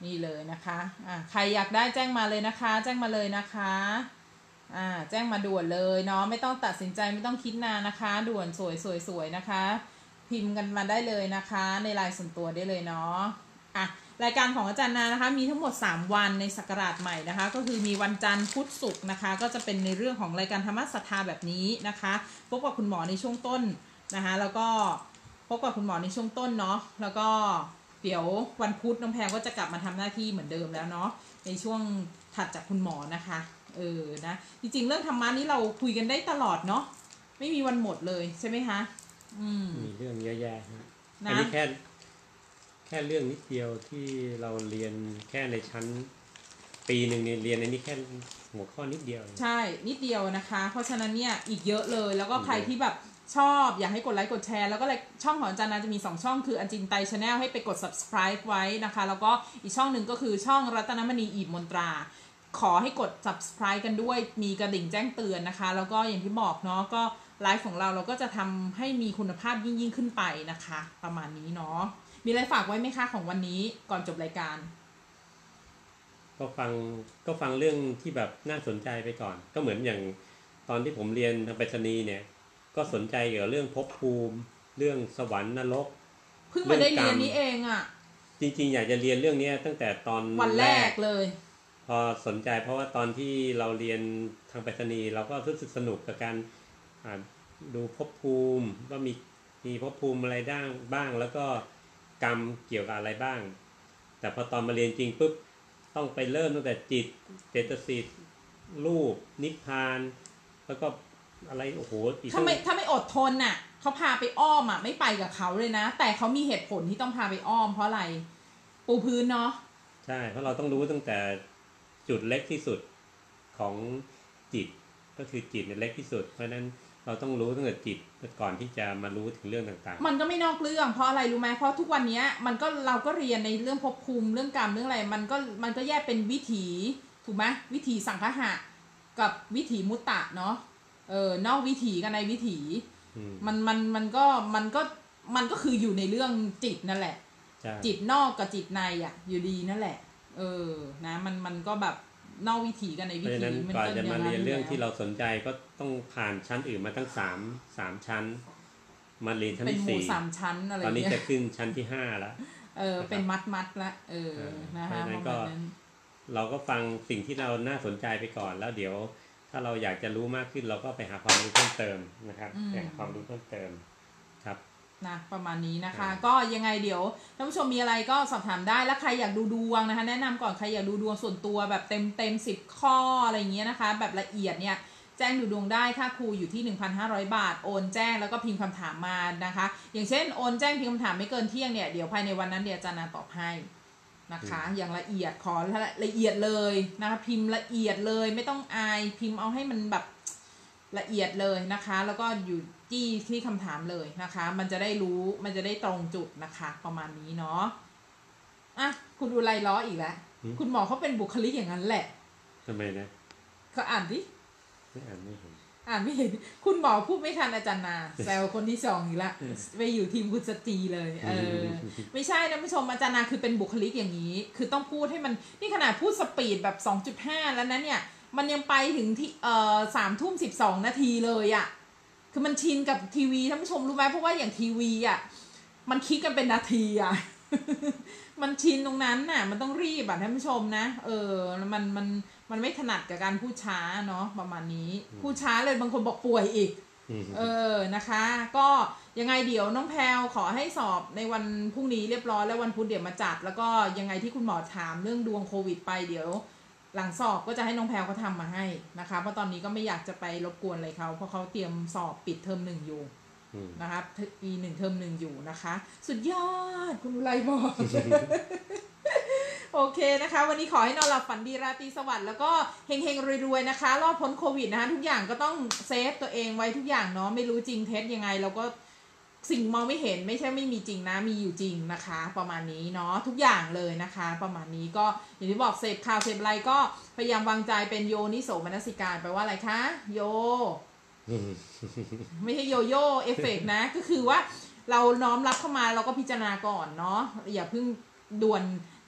นี่เลยนะคะใครอยากได้แจ้งมาเลยนะคะแจ้งมาเลยนะคะแจ้งมาด่วนเลยเนาะไม่ต้องตัดสินใจไม่ต้องคิดนานนะคะด่วนสวยๆนะคะพิมพ์กันมาได้เลยนะคะในไลน์ส่วนตัวได้เลยเนาะรายการของอาจารย์นานะคะมีทั้งหมด3วันในศักราชใหม่นะคะก็คือมีวันจันทร์พุธศุกร์นะคะก็จะเป็นในเรื่องของรายการธรรมะศรัทธาแบบนี้นะคะพบกับคุณหมอในช่วงต้นนะคะแล้วก็พบกับคุณหมอในช่วงต้นเนาะแล้วก็เดี๋ยววันพุธน้องแพรก็จะกลับมาทำหน้าที่เหมือนเดิมแล้วเนาะในช่วงถัดจากคุณหมอนะคะนะจริงๆเรื่องธรรมะนี้เราคุยกันได้ตลอดเนาะไม่มีวันหมดเลยใช่ไหมคะมีเรื่องเยอะแยะอันนี้แค่เรื่องนิดเดียวที่เราเรียนแค่ในชั้นปีหนึ่งเนี่ยเรียนในนี้แค่หัวข้อนิดเดียวใช่นิดเดียวนะคะเพราะฉะนั้นเนี่ยอีกเยอะเลยแล้วก็ใครที่แบบชอบอยากให้กดไลค์กดแชร์แล้วก็ช่องของอาจารย์นาจะมี2ช่องคืออันจินไต Channel ให้ไปกด subscribe ไว้นะคะแล้วก็อีกช่องหนึ่งก็คือช่องรัตนมณีอีบมนตราขอให้กด subscribe กันด้วยมีกระดิ่งแจ้งเตือนนะคะแล้วก็อย่างที่บอกเนาะก็ไลฟ์ของเราก็จะทำให้มีคุณภาพยิ่งขึ้นไปนะคะประมาณนี้เนาะมีอะไรฝากไว้ไหมคะของวันนี้ก่อนจบรายการก็ฟังเรื่องที่แบบน่าสนใจไปก่อนก็เหมือนอย่างตอนที่ผมเรียนทางไปรษณีย์เนี่ยก็สนใจเกี่ยวกับเรื่องภพภูมิเรื่องสวรรค์นรกเพิ่งมาได้เรียนนี้เองอ่ะจริงๆอยากจะเรียนเรื่องนี้ตั้งแต่ตอนวันแรกเลยพอสนใจเพราะว่าตอนที่เราเรียนทางไปรษณีย์เราก็รู้สึกสนุกกับการดูภพภูมิว่ามีภพภูมิอะไรบ้างแล้วก็กรรมเกี่ยวกับอะไรบ้างแต่พอตอนมาเรียนจริงปุ๊บต้องไปเริ่มตั้งแต่จิตเจตสิกรูปนิพพานแล้วก็อะไรโอ้โหถ้าไม่อดทนน่ะเขาพาไปอ้อมไม่ไปกับเขาเลยนะแต่เขามีเหตุผลที่ต้องพาไปอ้อมเพราะอะไรปูพื้นเนาะใช่เพราะเราต้องรู้ตั้งแต่จุดเล็กที่สุดของจิตก็คือจิตเนี่ยเล็กที่สุดเพราะนั้นเราต้องรู้ตั้งแต่จิตก่อนที่จะมารู้ถึงเรื่องต่างๆมันก็ไม่นอกเรื่องเพราะอะไรรู้ไหมเพราะทุกวันนี้เราก็เรียนในเรื่องภพภูมิเรื่องกรรมเรื่องอะไรมันก็แยกเป็นวิถีถูกไหมวิถีสังคหะกับวิถีมุตตะเนาะนอกวิถีกับในวิถีมันก็คืออยู่ในเรื่องจิตนั่นแหละจิตนอกกับจิตในอยู่ดีนั่นแหละนะมันก็แบบนอกวิถีกันในวิถีมันก็จะมาเรียนเรื่องที่เราสนใจก็ต้องผ่านชั้นอื่นมาตั้ง3ชั้นมาเรียนชั้นที่4เป็นหมู่ 3ชั้นอะไรตอนนี้จะขึ้นชั้นที่5แล้วเป็นมัดละนะคะเพราะฉะนั้นก็เราก็ฟังสิ่งที่เราน่าสนใจไปก่อนแล้วเดี๋ยวถ้าเราอยากจะรู้มากขึ้นเราก็ไปหาความรู้เพิ่มเติมนะครับหาความรู้เพิ่มเติมครับนะประมาณนี้นะคะก็ยังไงเดี๋ยวท่านผู้ชมมีอะไรก็สอบถามได้แล้วใครอยากดูดวงนะคะแนะนำก่อนใครอยากดูดวงส่วนตัวแบบเต็ม10ข้ออะไรอย่างเงี้ยนะคะแบบละเอียดเนี่ยแจ้งดูดวงได้ค่าครูอยู่ที่ 1,500 บาทโอนแจ้งแล้วก็พิมพ์คำถามมานะคะอย่างเช่นโอนแจ้งพิมพ์คำถามไม่เกินเที่ยงเนี่ยเดี๋ยวภายในวันนั้นเดี๋ยวอาจารย์ตอบให้นะคะอย่างละเอียดขอละเอียดเลยนะคะพิมพ์ละเอียดเลยไม่ต้องอายพิมพ์เอาให้มันแบบละเอียดเลยนะคะแล้วก็อยู่ที่คำถามเลยนะคะมันจะได้รู้มันจะได้ตรงจุดนะคะประมาณนี้เนาะคุณดูไรล้ออีกแล้วคุณหมอเขาเป็นบุคลิกอย่างนั้นแหละทำไมนะเขาอ่านดิไม่อ่านไม่เห็นคุณหมอพูดไม่ทันอาจารย์นาแซวคนที่2อีกละไปอยู่ทีมคุณสตรีเลยไม่ใช่นะผู้ชมอาจารย์นาคือเป็นบุคลิกอย่างนี้คือต้องพูดให้มันนี่ขนาดพูดสปีดแบบ 2.5 แล้วนะเนี่ยมันยังไปถึงที่3:12 นาทีเลยคือมันชินกับทีวีท่านผู้ชมรู้ไหมเพราะว่าอย่างทีวีมันคิดกันเป็นนาทีมันชินตรงนั้นมันต้องรีบท่านผู้ชมนะมันไม่ถนัดกับการพูดช้าเนาะประมาณนี้พูดช้าเลยบางคนบอกป่วยอีกนะคะก็ยังไงเดี๋ยวน้องแพลวขอให้สอบในวันพรุ่งนี้เรียบร้อยแล้ววันพุธเดี๋ยวมาจัดแล้วก็ยังไงที่คุณหมอถามเรื่องดวงโควิดไปเดี๋ยวหลังสอบก็จะให้น้องแพลวเขาทำมาให้นะคะเพราะตอนนี้ก็ไม่อยากจะไปรบกวนอะไรเขาเพราะเขาเตรียมสอบปิดเทอม1อยู่นะคะปี1เทอม1อยู่นะคะสุดยอดคุณอุไรบอก โอเคนะคะวันนี้ขอให้นอนหลับฝันดีราตรีสวัสดิ์แล้วก็เฮงๆรวยๆนะคะรอดพ้นโควิดนะคะทุกอย่างก็ต้องเซฟตัวเองไว้ทุกอย่างเนาะไม่รู้จริงเท็จยังไงเราก็สิ่งมองไม่เห็นไม่ใช่ไม่มีจริงนะมีอยู่จริงนะคะประมาณนี้เนาะทุกอย่างเลยนะคะประมาณนี้ก็อย่างที่บอกเสพข่าวเสพอะไรก็พยายามวางใจเป็นโยนิโสมนสิการแปลว่าอะไรคะโย ไม่ใช่โยโย่เอฟเฟกต์นะก็คือว่าเราน้อมรับเข้ามาเราก็พิจารณาก่อนเนาะอย่าเพิ่งด่วน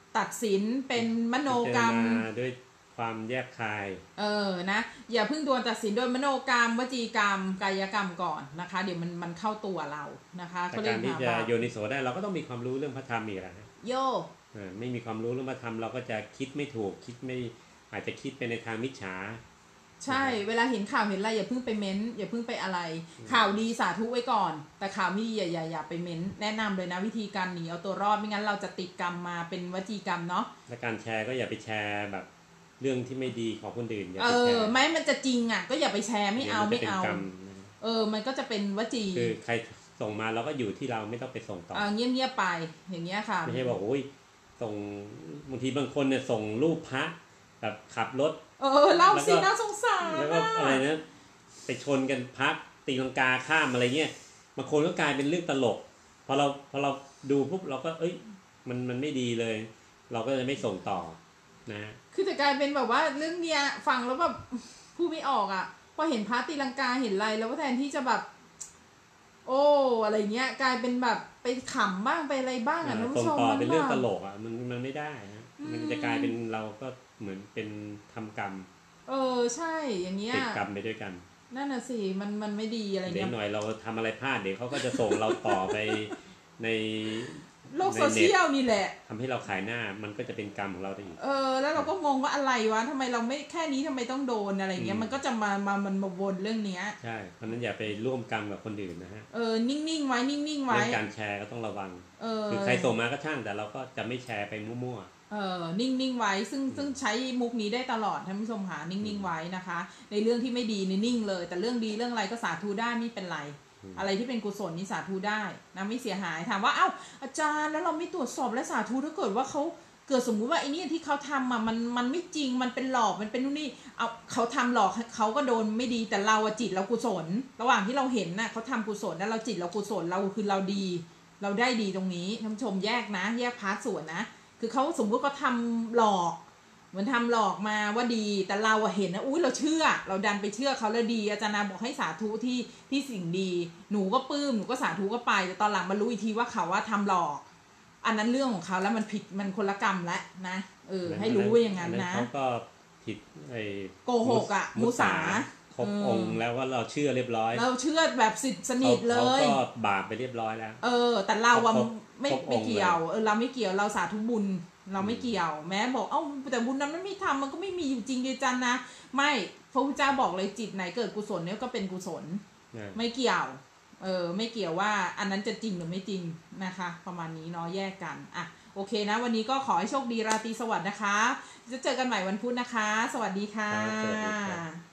ตัดสินเป็นมโนกรรมด้วยความแยบคายนะอย่าเพิ่งด่วนตัดสินโดยมโนกรรมวจีกรรมกายกรรมก่อนนะคะเดี๋ยวมันเข้าตัวเรานะคะการที่จะโยนิโสได้เราก็ต้องมีความรู้เรื่องพระธรรมอีกแล้วโยไม่มีความรู้เรื่องพระธรรมเราก็จะคิดไม่ถูกคิดไม่อาจจะคิดไปในทางมิจฉาใช่เวลาเห็นข่าวเห็นอะไรอย่าเพิ่งไปเม้นอย่าเพิ่งไปอะไรข่าวดีสาธุไว้ก่อนแต่ข่าวไม่ดีอย่าไปเม้นแนะนำเลยนะวิธีการหนีเอาตัวรอดไม่งั้นเราจะติดกรรมมาเป็นวจีกรรมเนาะและการแชร์ก็อย่าไปแชร์แบบเรื่องที่ไม่ดีของคนอื่นอย่าไปแชร์ไม่มันจะจริงอ่ะก็อย่าไปแชร์ไม่เอามันก็จะเป็นวจีคือใครส่งมาเราก็อยู่ที่เราไม่ต้องไปส่งต่อเงียบๆไปอย่างเงี้ยค่ะไม่ใช่บอกโอ้ยส่งบางทีบางคนเนี่ยส่งรูปพระแบบขับรถเล่าสิน่าสงสารแล้วก็อะไรนะไปชนกันพักตีลังกาข้ามอะไรเงี้ยบางคนก็กลายเป็นเรื่องตลกพอเราดูปุ๊บเราก็มันไม่ดีเลยเราก็จะไม่ส่งต่อนะคือจะกลายเป็นแบบว่าเรื่องเนี้ยฟังแล้วแบบพูดไม่ออกอ่ะพอเห็นพระตีลังกาเห็นอะไรแล้วก็แทนที่จะแบบโอ้อะไรเงี้ยกลายเป็นแบบไปขำบ้างไปอะไรบ้างอ่ะน้องชมมันเป็นเรื่องตลกอ่ะมันไม่ได้นะมันจะกลายเป็นเราก็เหมือนเป็นทำกรรมใช่อย่างเงี้ยติดกรรมไปด้วยกันนั่นน่ะสิมันไม่ดีอะไรเงี้ยเดี๋ยวหน่อยเราทำอะไรพลาดเดี๋ยวเขาก็จะส่งเราต่อไปในโลกโซเชียลนี่แหละทำให้เราขายหน้ามันก็จะเป็นกรรมของเราได้อีกแล้วเราก็งงว่าอะไรวะทำไมเราไม่แค่นี้ทำไมต้องโดนอะไรเงี้ยมันก็จะมันมาวนเรื่องเนี้ยใช่เพราะนั้นอย่าไปร่วมกรรมกับคนอื่นนะฮะนิ่งๆไว้นิ่งๆไว้เรื่องการแชร์ก็ต้องระวังคือใครส่งมาก็ช่างแต่เราก็จะไม่แชร์ไปมั่วนิ่งๆไว้ซึ่งใช้มุกนี้ได้ตลอดท่านผู้ชมหานิ่งๆไว้นะคะในเรื่องที่ไม่ดีนิ่งเลยแต่เรื่องดีเรื่องอะไรก็สาธุได้ไม่เป็นไรอะไรที่เป็นกุศลนี่สาธุได้นะไม่เสียหายถามว่าอาจารย์แล้วเราไม่ตรวจสอบและสาธุถ้าเกิดว่าเขาเกิดสมมุติว่าไอ้นี่ที่เขาทำมันไม่จริงมันเป็นหลอกมันเป็นนู่นนี่เขาทำหลอกเขาก็โดนไม่ดีแต่เราจิตเรากุศลระหว่างที่เราเห็นน่ะเขาทำกุศลแล้วเราจิตเรากุศลเราคือเราดีเราได้ดีตรงนี้ท่านผู้ชมแยกนะแยกพาร์ทส่วนนะคือเขาสมมุติเขาทำหลอกเหมือนทำหลอกมาว่าดีแต่เราเห็นนะอุ้ยเราเชื่อเราดันไปเชื่อเขาแล้วดีอาจารย์นาบอกให้สาธุที่สิ่งดีหนูก็ปลื้มหนูก็สาธุก็ไปแต่ตอนหลังมารู้อีกทีว่าเขาว่าทำหลอกอันนั้นเรื่องของเขาแล้วมันผิดมันคนละกรรมแล้วนะให้รู้ว่าอย่างนั้นนะเขาก็ผิดโกหกมุสาครบองค์แล้วว่าเราเชื่อเรียบร้อยเราเชื่อแบบสนิทเลยเขาก็บาปไปเรียบร้อยแล้วแต่เราไม่เกี่ยวเราไม่เกี่ยวเราสาธุบุญเราไม่เกี่ยวแม้บอกแต่บุญนั้นไม่ทำมันก็ไม่มีอยู่จริงเลยจันนะไม่พระพุทธเจ้าบอกเลยจิตไหนเกิดกุศลเนี่ยก็เป็นกุศลไม่เกี่ยวไม่เกี่ยวว่าอันนั้นจะจริงหรือไม่จริงนะคะประมาณนี้เนาะแยกกันโอเคนะวันนี้ก็ขอให้โชคดีราตรีสวัสดิ์นะคะจะเจอกันใหม่วันพุธนะคะสวัสดีค่ะ